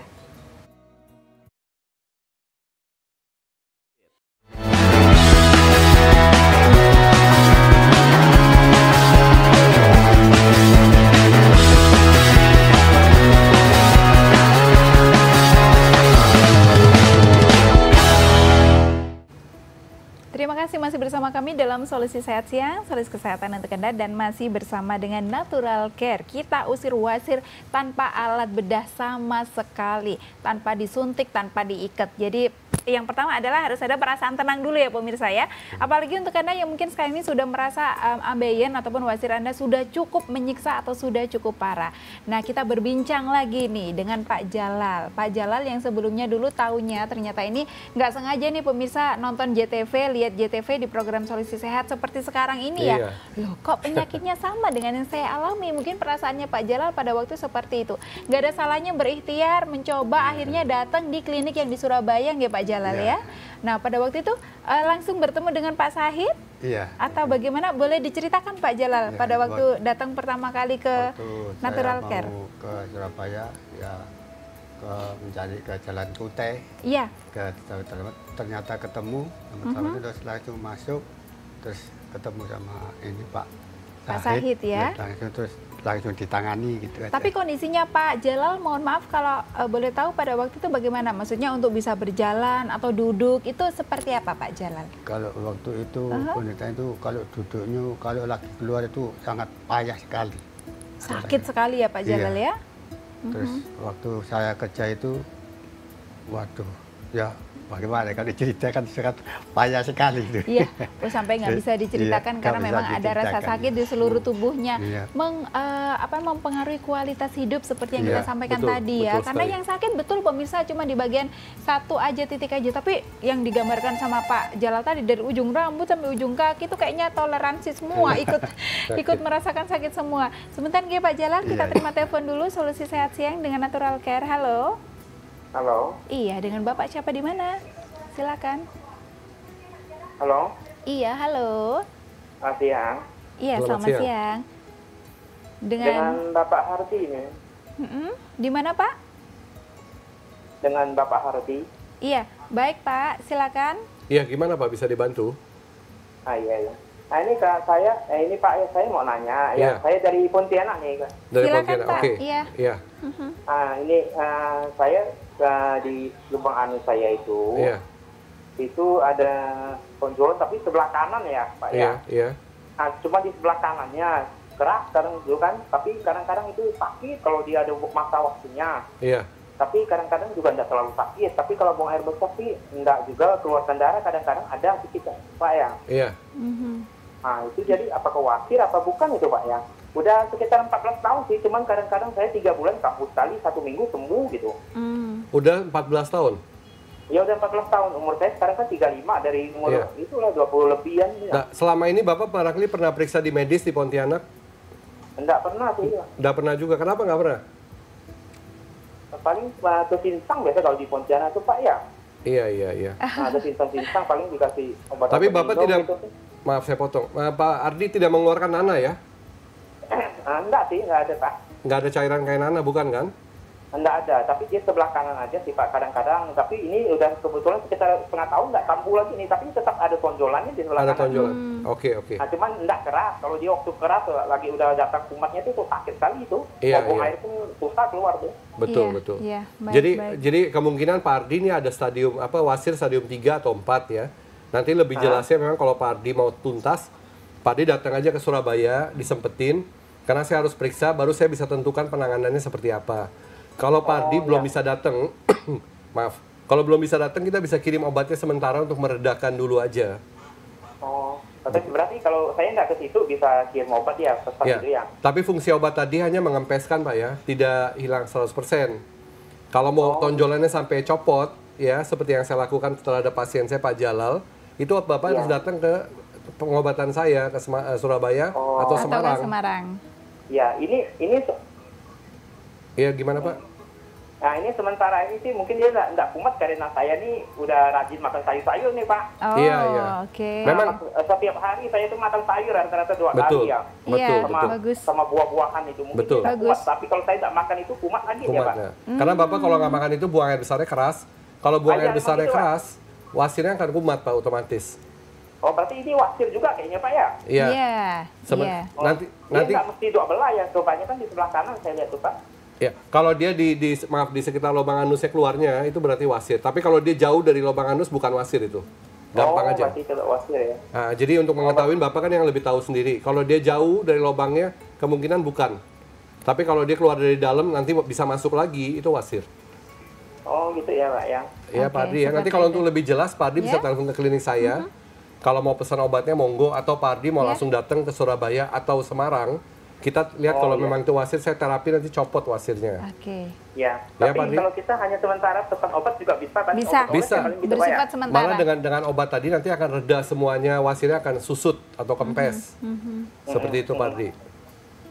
Terima kasih masih bersama kami dalam Solusi Sehat Siang, solusi kesehatan untuk Anda, dan masih bersama dengan Natural Care. Kita usir wasir tanpa alat bedah sama sekali, tanpa disuntik, tanpa diikat. Jadi yang pertama adalah harus ada perasaan tenang dulu ya pemirsa ya. Apalagi untuk Anda yang mungkin sekarang ini sudah merasa ambeien ataupun wasir Anda sudah cukup menyiksa atau sudah cukup parah. Nah, kita berbincang lagi nih dengan Pak Jalal. Pak Jalal yang sebelumnya dulu taunya ternyata ini nggak sengaja nih pemirsa nonton JTV, lihat JTV di program Solusi Sehat seperti sekarang ini ya. Loh, kok penyakitnya sama dengan yang saya alami? Mungkin perasaannya Pak Jalal pada waktu seperti itu. Nggak ada salahnya berikhtiar, mencoba, akhirnya datang di klinik yang di Surabaya, nggak Pak Jalal? Jalal ya. Nah, pada waktu itu langsung bertemu dengan Pak Sahid? Iya. Atau bagaimana? Boleh diceritakan Pak Jalal pada waktu datang pertama kali ke Natural Care? Mau ke Surabaya, ya mencari ke Jalan Kute. Iya. Ternyata ketemu, terus langsung masuk, terus ketemu sama ini Pak Sahid ya. Langsung ditangani gitu aja. Tapi kondisinya Pak Jalal, mohon maaf kalau boleh tahu pada waktu itu bagaimana? Maksudnya untuk bisa berjalan atau duduk itu seperti apa Pak Jalal? Kalau waktu itu kondisinya itu kalau duduknya kalau lagi keluar itu sangat payah sekali. Sakit sekali ya Pak Jalal ya? Terus waktu saya kerja itu, waduh, ya bagaimana kalau diceritakan sangat payah sekali itu. Iya, sampai nggak bisa diceritakan karena memang ada rasa sakit di seluruh tubuhnya, mempengaruhi kualitas hidup seperti yang kita sampaikan tadi ya. Karena yang sakit betul pemirsa cuma di bagian satu aja, titik aja, tapi yang digambarkan sama Pak Jalal tadi dari ujung rambut sampai ujung kaki itu kayaknya toleransi semua, ikut merasakan sakit semua. Sebentar ya Pak Jalal, kita terima telepon dulu. Solusi Sehat Siang dengan Natural Care. Halo. Halo. Iya, dengan Bapak siapa di mana? Silakan. Halo. Iya, halo. Selamat siang. Iya, selamat siang. Dengan Bapak Hardi ini. Di mana Pak? Dengan Bapak Hardi. Iya, baik Pak, silakan. Iya, gimana Pak, bisa dibantu? Iya. Nah ini ini Pak, saya mau nanya, ya saya dari Pontianak nih. Dari silakan Pontianak, Pak. oke. Iya. Ini saya di lubang anus saya itu ada tonjolan tapi sebelah kanan ya Pak ya. Iya. Nah, cuma di sebelah kanannya keras kadang juga kan, tapi kadang-kadang itu sakit kalau dia ada masa waktunya. Iya. Tapi kadang-kadang juga tidak terlalu sakit. Tapi kalau buang air besar sih enggak juga, keluarkan darah kadang-kadang ada sedikit Pak ya. Iya. Nah itu jadi apakah wasir apa bukan itu Pak ya? Udah sekitar 14 tahun sih, cuman kadang-kadang saya 3 bulan kambuh sekali, 1 minggu sembuh gitu. Udah 14 tahun? Ya udah 14 tahun, umur saya sekarang kan 35, dari umur itulah 20 lebihan. Nah, selama ini Bapak barangkali pernah periksa di medis di Pontianak? Enggak pernah sih. Enggak pernah juga, kenapa nggak pernah? Paling ke Sinsang biasa kalau di Pontianak itu Pak ya? Iya. Nah, ke Sinsang paling dikasih obat. Tapi Bapak tidak, gitu. maaf saya potong, Pak Ardi tidak mengeluarkan nana ya? Enggak sih, enggak ada Pak. Nggak ada cairan kayak nana, bukan kan? Enggak ada, tapi dia sebelah kanan aja sih Pak kadang-kadang. Tapi ini udah kebetulan sekitar setengah tahun nggak kambuh lagi nih, tapi tetap ada tonjolannya di sebelah kanan. Ada tonjolan, oke. Nah cuman enggak keras, kalau dia waktu keras lagi udah datang kumatnya itu sakit sekali itu. Buang air pun susah keluar tuh. Betul. Iya, baik. Jadi kemungkinan Pak Ardi ini ada stadium wasir stadium 3 atau 4 ya. Nanti lebih jelasnya memang kalau Pak Ardi mau tuntas, Pak Ardi datang aja ke Surabaya, disempetin. Karena saya harus periksa, baru saya bisa tentukan penanganannya seperti apa. Kalau Pak Ardi belum bisa datang, maaf, kalau belum bisa datang kita bisa kirim obatnya sementara untuk meredakan dulu aja. Tapi berarti kalau saya nggak ke situ bisa kirim obat ya, pesan gitu ya? Tapi fungsi obat tadi hanya mengempeskan Pak ya, tidak hilang 100%. Kalau mau tonjolannya sampai copot, ya seperti yang saya lakukan setelah ada pasien saya Pak Jalal, itu Bapak harus datang ke pengobatan saya ke Surabaya atau Semarang. Ya, ini ya gimana Pak? Nah ini sementara ini sih mungkin dia nggak kumat karena saya nih udah rajin makan sayur-sayur nih Pak. Iya. Oke. Memang setiap hari saya tuh makan sayur rata-rata 2 kali ya. Betul. Sama buah-buahan itu mungkin dia kumat. Tapi kalau saya nggak makan itu kumat lagi ya Pak. Karena Bapak kalau nggak makan itu buang air besarnya keras. Kalau buang air besarnya keras, wasirnya akan kumat Pak otomatis. Oh berarti ini wasir juga kayaknya Pak ya? Iya. Nanti nggak mesti dua belah ya, cobanya kan di sebelah kanan saya lihat tuh Pak. Ya, kalau dia di sekitar lubang anusnya keluarnya itu berarti wasir. Tapi kalau dia jauh dari lubang anus bukan wasir itu. Gampang aja. Berarti tidak wasir ya. Nah, jadi untuk mengetahui Bapak kan yang lebih tahu sendiri. Kalau dia jauh dari lubangnya kemungkinan bukan. Tapi kalau dia keluar dari dalam nanti bisa masuk lagi itu wasir. Oh gitu ya Pak ya. Iya Pak Ardi ya. Nanti kalau untuk lebih jelas Pak Ardi bisa telepon ke klinik saya. Kalau mau pesan obatnya monggo atau Pak Ardi mau langsung datang ke Surabaya atau Semarang. Kita lihat kalau memang itu wasir, saya terapi nanti copot wasirnya. Oke. Ya, tapi kalau kita hanya sementara pesan obat juga bisa kan? Bisa. Bersifat sementara. Malah dengan obat tadi nanti akan reda semuanya, wasirnya akan susut atau kempes. Seperti itu Pak Ardi.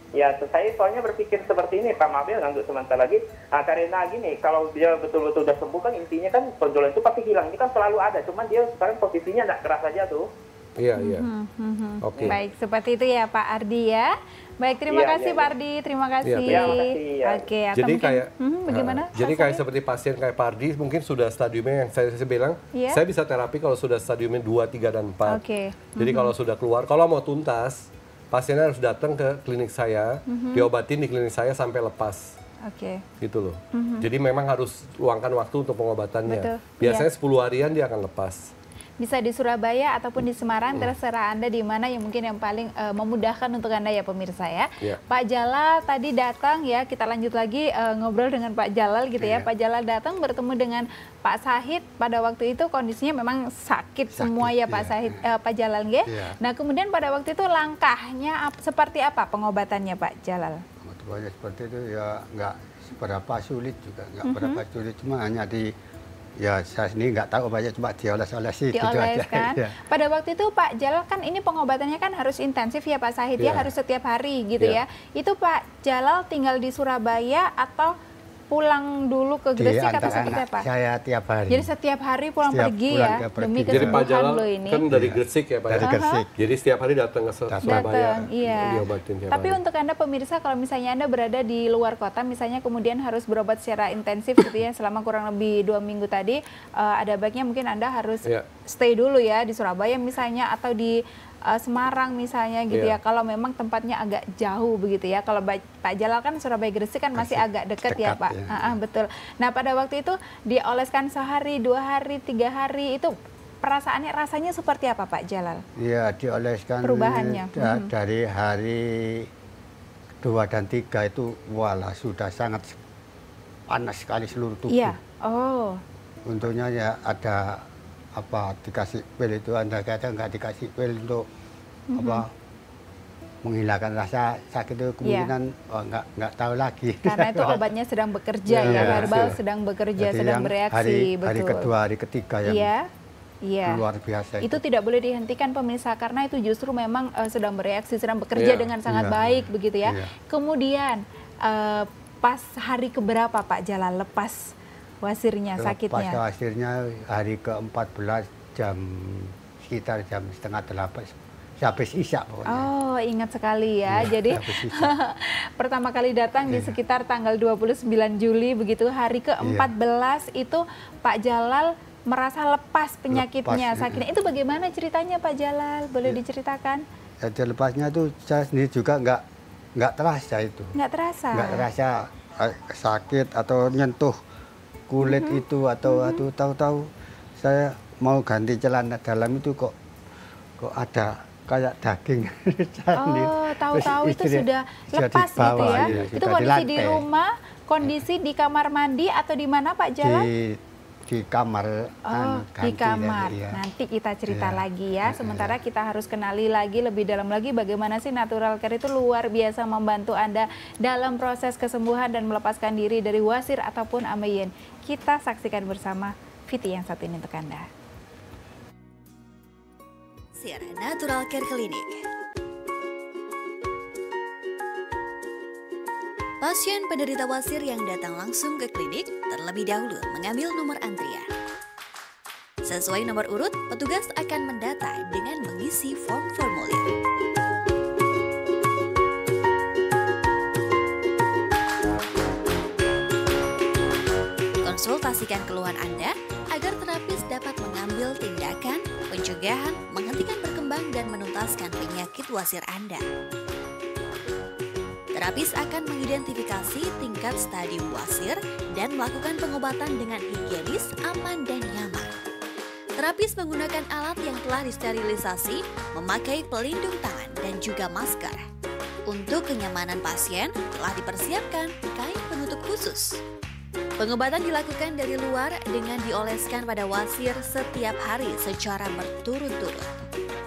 Ya, saya soalnya berpikir seperti ini, Pak Mabel, untuk sementara lagi. Karena gini, kalau dia betul-betul udah sembuh kan intinya kan tonjolan itu pasti hilang. Ini kan selalu ada, cuman dia sekarang posisinya nggak keras aja tuh. Iya, iya. Oke. Baik, seperti itu ya Pak Ardi ya. Baik, terima kasih Pak Ardi, terima kasih. Oke, atau jadi mungkin, kayak bagaimana? Jadi kayak seperti pasien kayak Pak Ardi mungkin sudah stadiumnya yang saya bilang, saya bisa terapi kalau sudah stadiumnya 2, 3, dan 4. Oke. Jadi kalau sudah keluar, kalau mau tuntas, pasiennya harus datang ke klinik saya, diobatin di klinik saya sampai lepas. Oke. Gitu loh. Jadi memang harus luangkan waktu untuk pengobatannya. Betul. Biasanya 10 harian dia akan lepas. Bisa di Surabaya ataupun di Semarang, terserah Anda di mana yang mungkin yang paling memudahkan untuk Anda ya pemirsa ya. Pak Jalal tadi datang ya, kita lanjut lagi ngobrol dengan Pak Jalal gitu ya. Pak Jalal datang bertemu dengan Pak Sahid, pada waktu itu kondisinya memang sakit semua ya Pak Sahid, Pak Jalal ya. Nah kemudian pada waktu itu langkahnya seperti apa pengobatannya Pak Jalal? Pengobatannya seperti itu ya nggak seberapa sulit juga, nggak berapa sulit, cuma hanya ya saya sendiri nggak tahu banyak, cuma dioles-olesi gitu aja. Kan? Pada waktu itu Pak Jalal kan ini pengobatannya kan harus intensif ya Pak Sahid ya, harus setiap hari gitu ya. Itu Pak Jalal tinggal di Surabaya atau pulang dulu ke Gresik atau seperti apa? Saya tiap hari. Jadi setiap hari pulang pergi ya, demi Jadi Pak Jalal lo ini. kan dari Gresik ya Pak? Dari Gresik. Jadi setiap hari datang ke Surabaya. Iya. Diobatin tiap Tapi hari. untuk Anda pemirsa, kalau misalnya Anda berada di luar kota, misalnya kemudian harus berobat secara intensif gitu ya, selama kurang lebih 2 minggu tadi, ada baiknya mungkin Anda harus stay dulu ya di Surabaya misalnya, atau di Semarang misalnya gitu ya, kalau memang tempatnya agak jauh begitu ya. Kalau Pak Jalal kan Surabaya Gresik kan masih agak dekat ya Pak. Betul. Nah pada waktu itu dioleskan sehari, 2 hari, 3 hari, itu perasaannya rasanya seperti apa Pak Jalal? Iya, dioleskan perubahannya dari hari 2 dan 3 itu walah sudah sangat panas sekali seluruh tubuh. Iya. Oh. Untungnya ya ada apa dikasih pil itu, Anda kata nggak dikasih pil untuk apa menghilangkan rasa sakit itu, kemungkinan nggak tahu lagi. Karena itu obatnya sedang bekerja ya, herbal sedang bekerja. Jadi sedang bereaksi. Hari kedua, hari ketiga yang luar biasa. Itu tidak boleh dihentikan pemirsa, karena itu justru memang sedang bereaksi, sedang bekerja dengan sangat baik begitu ya. Kemudian pas hari keberapa Pak Jalal lepas wasirnya, sakitnya? Lepas wasirnya hari ke-14 sekitar jam 7:30 habis isya pokoknya. Oh, ingat sekali ya. Jadi pertama kali datang di sekitar tanggal 29 Juli begitu, hari ke-14 itu Pak Jalal merasa lepas penyakitnya, sakitnya. Itu bagaimana ceritanya Pak Jalal? Boleh diceritakan? Jadi lepasnya itu saya sendiri juga nggak terasa itu. Nggak terasa? Nggak terasa sakit atau nyentuh kulit itu atau tahu-tahu saya mau ganti celana dalam itu kok ada kayak daging. Oh, tahu-tahu itu sudah lepas gitu ya? Itu kondisi di rumah, kondisi di kamar mandi atau di mana Pak Jalal? Di kamar. Di kamar. Nanti kita cerita lagi ya. Sementara kita harus kenali lagi lebih dalam lagi bagaimana sih Natural Care itu luar biasa membantu Anda dalam proses kesembuhan dan melepaskan diri dari wasir ataupun ambeien. Kita saksikan bersama video yang satu ini untuk Anda. Natural Care Clinic. Pasien penderita wasir yang datang langsung ke klinik terlebih dahulu mengambil nomor antrian. Sesuai nomor urut, petugas akan mendata dengan mengisi form formulir. Konsultasikan keluhan Anda agar terapis dapat mengambil tindakan, pencegahan, menghentikan berkembang dan menuntaskan penyakit wasir Anda. Terapis akan mengidentifikasi tingkat stadium wasir dan melakukan pengobatan dengan higienis, aman, dan nyaman. Terapis menggunakan alat yang telah disterilisasi, memakai pelindung tangan dan juga masker. Untuk kenyamanan pasien, telah dipersiapkan kain penutup khusus. Pengobatan dilakukan dari luar dengan dioleskan pada wasir setiap hari secara berturut-turut.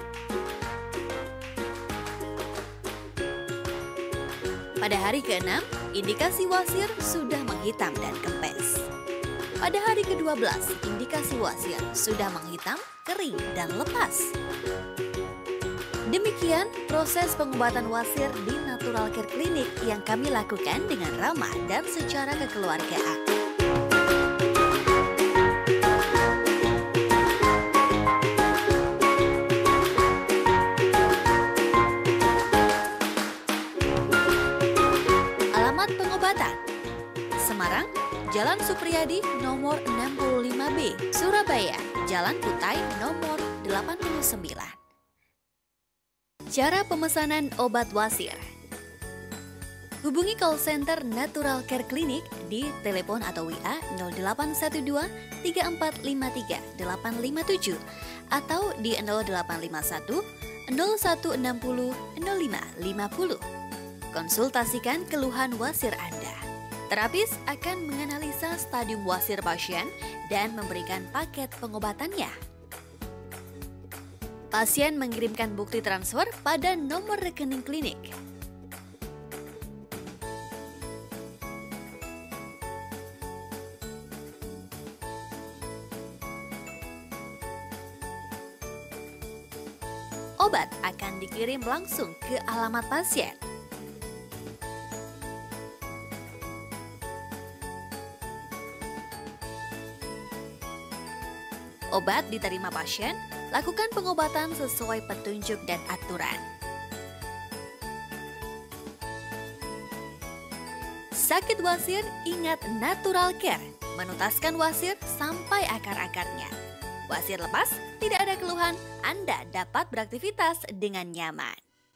Pada hari ke-6, indikasi wasir sudah menghitam dan kempes. Pada hari ke-12, indikasi wasir sudah menghitam, kering, dan lepas. Demikian proses pengobatan wasir di Natural Care Clinic yang kami lakukan dengan ramah dan secara kekeluargaan. Alamat pengobatan: Semarang, Jalan Supriyadi nomor 65B, Surabaya, Jalan Kutai nomor 89. Cara pemesanan obat wasir: hubungi call center Natural Care Clinic di telepon atau WA 0812 3453 857 atau di 0851 0160 0550. Konsultasikan keluhan wasir Anda. Terapis akan menganalisa stadium wasir pasien dan memberikan paket pengobatannya. Pasien mengirimkan bukti transfer pada nomor rekening klinik. Obat akan dikirim langsung ke alamat pasien. Obat diterima pasien, lakukan pengobatan sesuai petunjuk dan aturan. Sakit wasir, ingat Natural Care, menuntaskan wasir sampai akar-akarnya. Wasir lepas, tidak ada keluhan, Anda dapat beraktivitas dengan nyaman.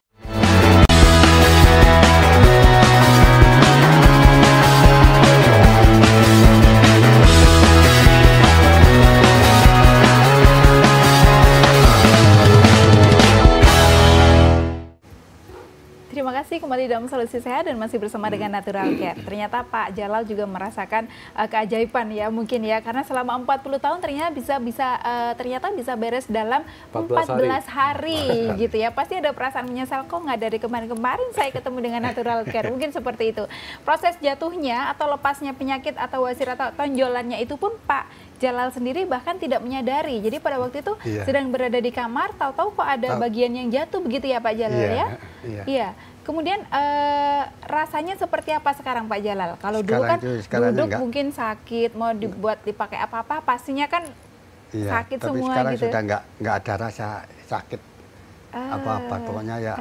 Terima kasih kembali dalam Solusi Sehat dan masih bersama dengan Natural Care. Ternyata Pak Jalal juga merasakan keajaiban ya mungkin ya, karena selama 40 tahun ternyata bisa beres dalam 14 hari gitu ya. Pasti ada perasaan menyesal, kok nggak dari kemarin-kemarin saya ketemu dengan Natural Care. Mungkin seperti itu. Proses jatuhnya atau lepasnya penyakit atau wasir atau tonjolannya itu pun Pak Jalal sendiri bahkan tidak menyadari. Jadi pada waktu itu sedang berada di kamar, tahu-tahu kok ada bagian yang jatuh begitu ya Pak Jalal ya? Iya. Kemudian rasanya seperti apa sekarang Pak Jalal? Kalau dulu kan duduk mungkin sakit, mau dibuat dipakai apa-apa, pastinya kan sakit tapi semua sekarang gitu. sudah nggak ada rasa sakit apa-apa, pokoknya ya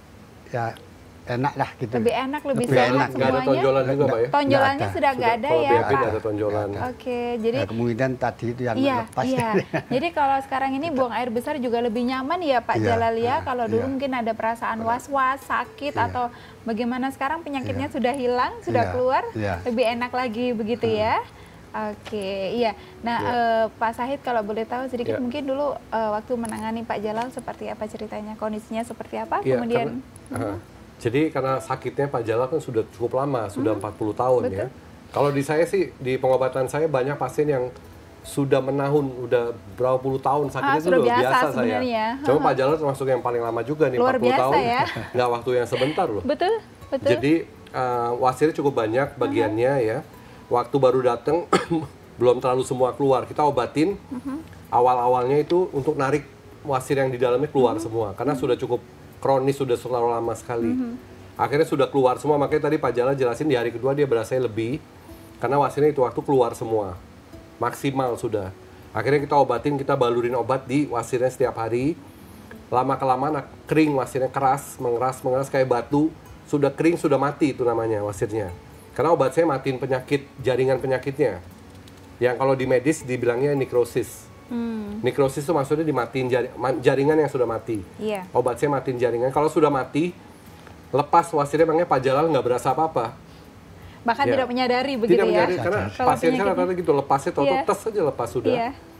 enak lah gitu. Lebih enak, lebih Lebih sehat enak. semuanya. Nggak ada tonjolan juga Pak ya? Tonjolannya sudah nggak ada Kalau ya BAB Pak? nggak ada tonjolan. Oke, jadi Kemudian tadi itu yang lepas. Iya. Jadi kalau sekarang ini buang air besar juga lebih nyaman ya Pak Jalal ya. Kalau dulu mungkin ada perasaan was-was, sakit atau bagaimana, sekarang penyakitnya sudah hilang, sudah keluar, lebih enak lagi begitu ya. Oke, iya. Nah, Pak Sahid kalau boleh tahu sedikit mungkin dulu waktu menangani Pak Jalal seperti apa ceritanya, kondisinya seperti apa, kemudian jadi karena sakitnya Pak Jalal kan sudah cukup lama, sudah 40 tahun ya. Kalau di saya sih, di pengobatan saya banyak pasien yang sudah menahun, udah berapa puluh tahun sakitnya itu luar biasa saya. Cuma Pak Jalal termasuk yang paling lama juga nih, luar 40 biasa tahun. Ya? Nggak waktu yang sebentar loh. Betul. Jadi wasirnya cukup banyak bagiannya ya. Waktu baru datang belum terlalu semua keluar. Kita obatin awal-awalnya itu untuk narik wasir yang di dalamnya keluar semua, karena sudah cukup kronis, sudah terlalu lama sekali. Akhirnya sudah keluar semua, makanya tadi Pak Jalal jelasin di hari kedua dia berasa lebih, karena wasirnya itu waktu keluar semua, maksimal sudah. Akhirnya kita obatin, kita balurin obat di wasirnya setiap hari. Lama-kelamaan kering wasirnya, keras, mengeras kayak batu. Sudah kering, sudah mati itu namanya wasirnya. Karena obat saya matiin penyakit, jaringan penyakitnya. Yang kalau di medis dibilangnya nekrosis. Nekrosis itu maksudnya dimatiin jaringan yang sudah mati. Obat saya matiin jaringan. Kalau sudah mati, lepas wasirnya, makanya Pak Jalal nggak berasa apa-apa. Bahkan tidak menyadari begitu tidak ya? Menyadari, karena pasien kan rata-rata gitu, lepasnya tes aja lepas sudah.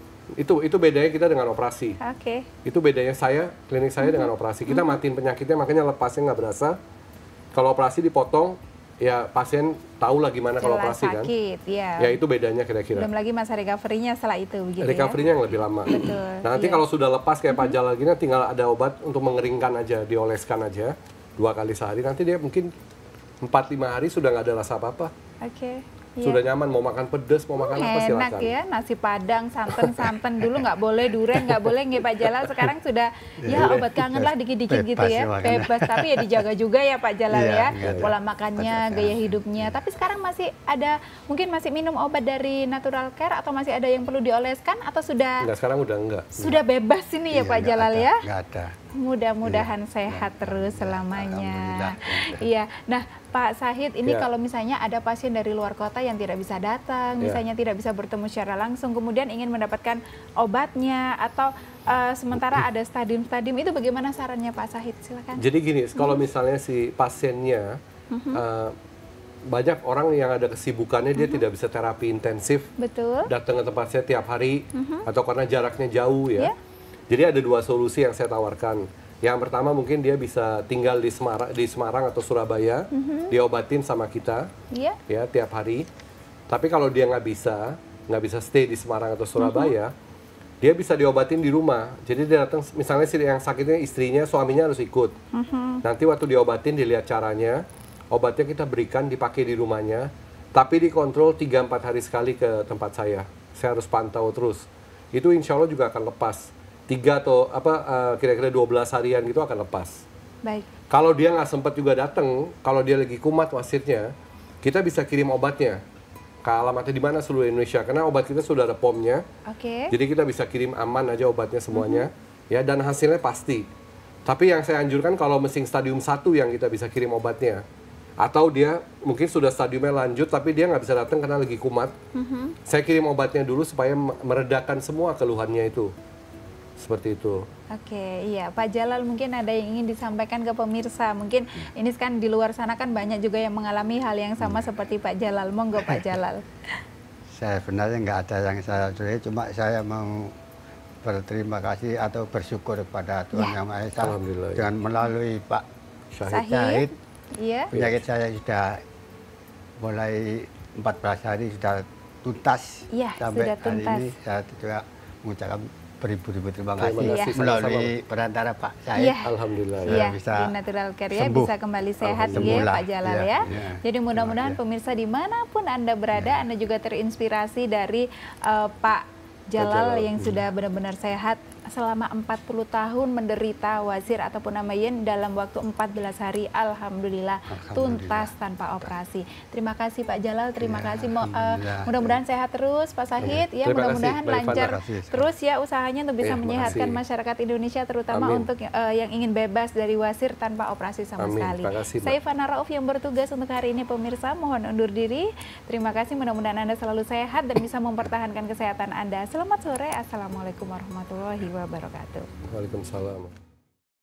Itu bedanya kita dengan operasi. Itu bedanya klinik saya dengan operasi. Kita matiin penyakitnya, makanya lepasnya nggak berasa. Kalau operasi dipotong, ya pasien tahu lah gimana kalau operasi sakit, kan. Ya itu bedanya kira-kira. Belum lagi masa recovery-nya setelah itu begitu recovery-nya yang lebih lama. Betul. Nah, nanti kalau sudah lepas kayak Pak Jalal gini, tinggal ada obat untuk mengeringkan aja, dioleskan aja 2 kali sehari. Nanti dia mungkin 4-5 hari sudah nggak ada rasa apa-apa. Sudah nyaman, mau makan pedas, mau makan apa silakan. Enak ya, nasi padang, santan dulu nggak boleh, durian nggak boleh, nggih Pak Jalal. Sekarang sudah ya obat kangen lah dikit-dikit gitu ya, bebas. Tapi ya dijaga juga ya Pak Jalal ya, pola makannya, gaya hidupnya. Tapi sekarang masih ada, mungkin masih minum obat dari Natural Care atau masih ada yang perlu dioleskan atau sudah? Enggak, sekarang udah enggak. Sudah bebas ini ya Pak Jalal ya? Nggak ada. Mudah-mudahan sehat terus selamanya. Iya. Nah, Pak Syahid, ini kalau misalnya ada pasien dari luar kota yang tidak bisa datang, misalnya tidak bisa bertemu secara langsung, kemudian ingin mendapatkan obatnya atau sementara ada stadium-stadium, itu bagaimana sarannya Pak Syahid? Silakan. Jadi gini, kalau misalnya si pasiennya banyak orang yang ada kesibukannya, dia tidak bisa terapi intensif, datang ke tempat saya tiap hari, atau karena jaraknya jauh ya. Jadi ada dua solusi yang saya tawarkan. Yang pertama mungkin dia bisa tinggal di Semarang atau Surabaya, diobatin sama kita, ya tiap hari. Tapi kalau dia nggak bisa stay di Semarang atau Surabaya, dia bisa diobatin di rumah. Jadi dia datang, misalnya yang sakitnya istrinya, suaminya harus ikut. Nanti waktu diobatin dilihat caranya, obatnya kita berikan, dipakai di rumahnya, tapi dikontrol 3-4 hari sekali ke tempat saya. Saya harus pantau terus. Itu insya Allah juga akan lepas. 3 atau kira-kira 12 harian gitu akan lepas. Baik. Kalau dia nggak sempat juga datang, kalau dia lagi kumat wasirnya, kita bisa kirim obatnya ke alamatnya di mana seluruh Indonesia. Karena obat kita sudah ada POM-nya. Jadi kita bisa kirim aman aja obatnya semuanya. Ya, dan hasilnya pasti. Tapi yang saya anjurkan kalau mesin stadium 1 yang kita bisa kirim obatnya. Atau dia mungkin sudah stadiumnya lanjut tapi dia nggak bisa datang karena lagi kumat. Saya kirim obatnya dulu supaya meredakan semua keluhannya itu. Seperti itu. Iya Pak Jalal, mungkin ada yang ingin disampaikan ke pemirsa. Mungkin ini kan di luar sana kan banyak juga yang mengalami hal yang sama seperti Pak Jalal. Monggo Pak Jalal. Saya sebenarnya nggak ada yang saya curi, cuma saya mau berterima kasih atau bersyukur kepada Tuhan Yang Maha Esa dengan melalui Pak Syahid. Penyakit saya sudah mulai 14 hari sudah tuntas. Sampai sudah tuntas. Hari ini saya juga mengucapkan beribu-ribu terima kasih melalui perantara Pak Syahid. Alhamdulillah. Bisa di Natural Care ya, bisa kembali sehat ya Pak Jalal ya. Jadi mudah-mudahan pemirsa dimanapun Anda berada, Anda juga terinspirasi dari Pak Jalal yang sudah benar-benar sehat selama 40 tahun menderita wasir ataupun amayen dalam waktu 14 hari. Alhamdulillah tuntas tanpa operasi. Terima kasih Pak Jalal, terima kasih. Mudah-mudahan sehat terus Pak Syahid ya, mudah-mudahan lancar terus ya usahanya untuk bisa menyehatkan masyarakat Indonesia, terutama untuk yang ingin bebas dari wasir tanpa operasi sama sekali. Saya Fana Rauf yang bertugas untuk hari ini pemirsa, mohon undur diri. Terima kasih, mudah-mudahan Anda selalu sehat dan bisa mempertahankan kesehatan Anda. Selamat sore, Assalamualaikum warahmatullahi wabarakatuh. Waalaikumsalam.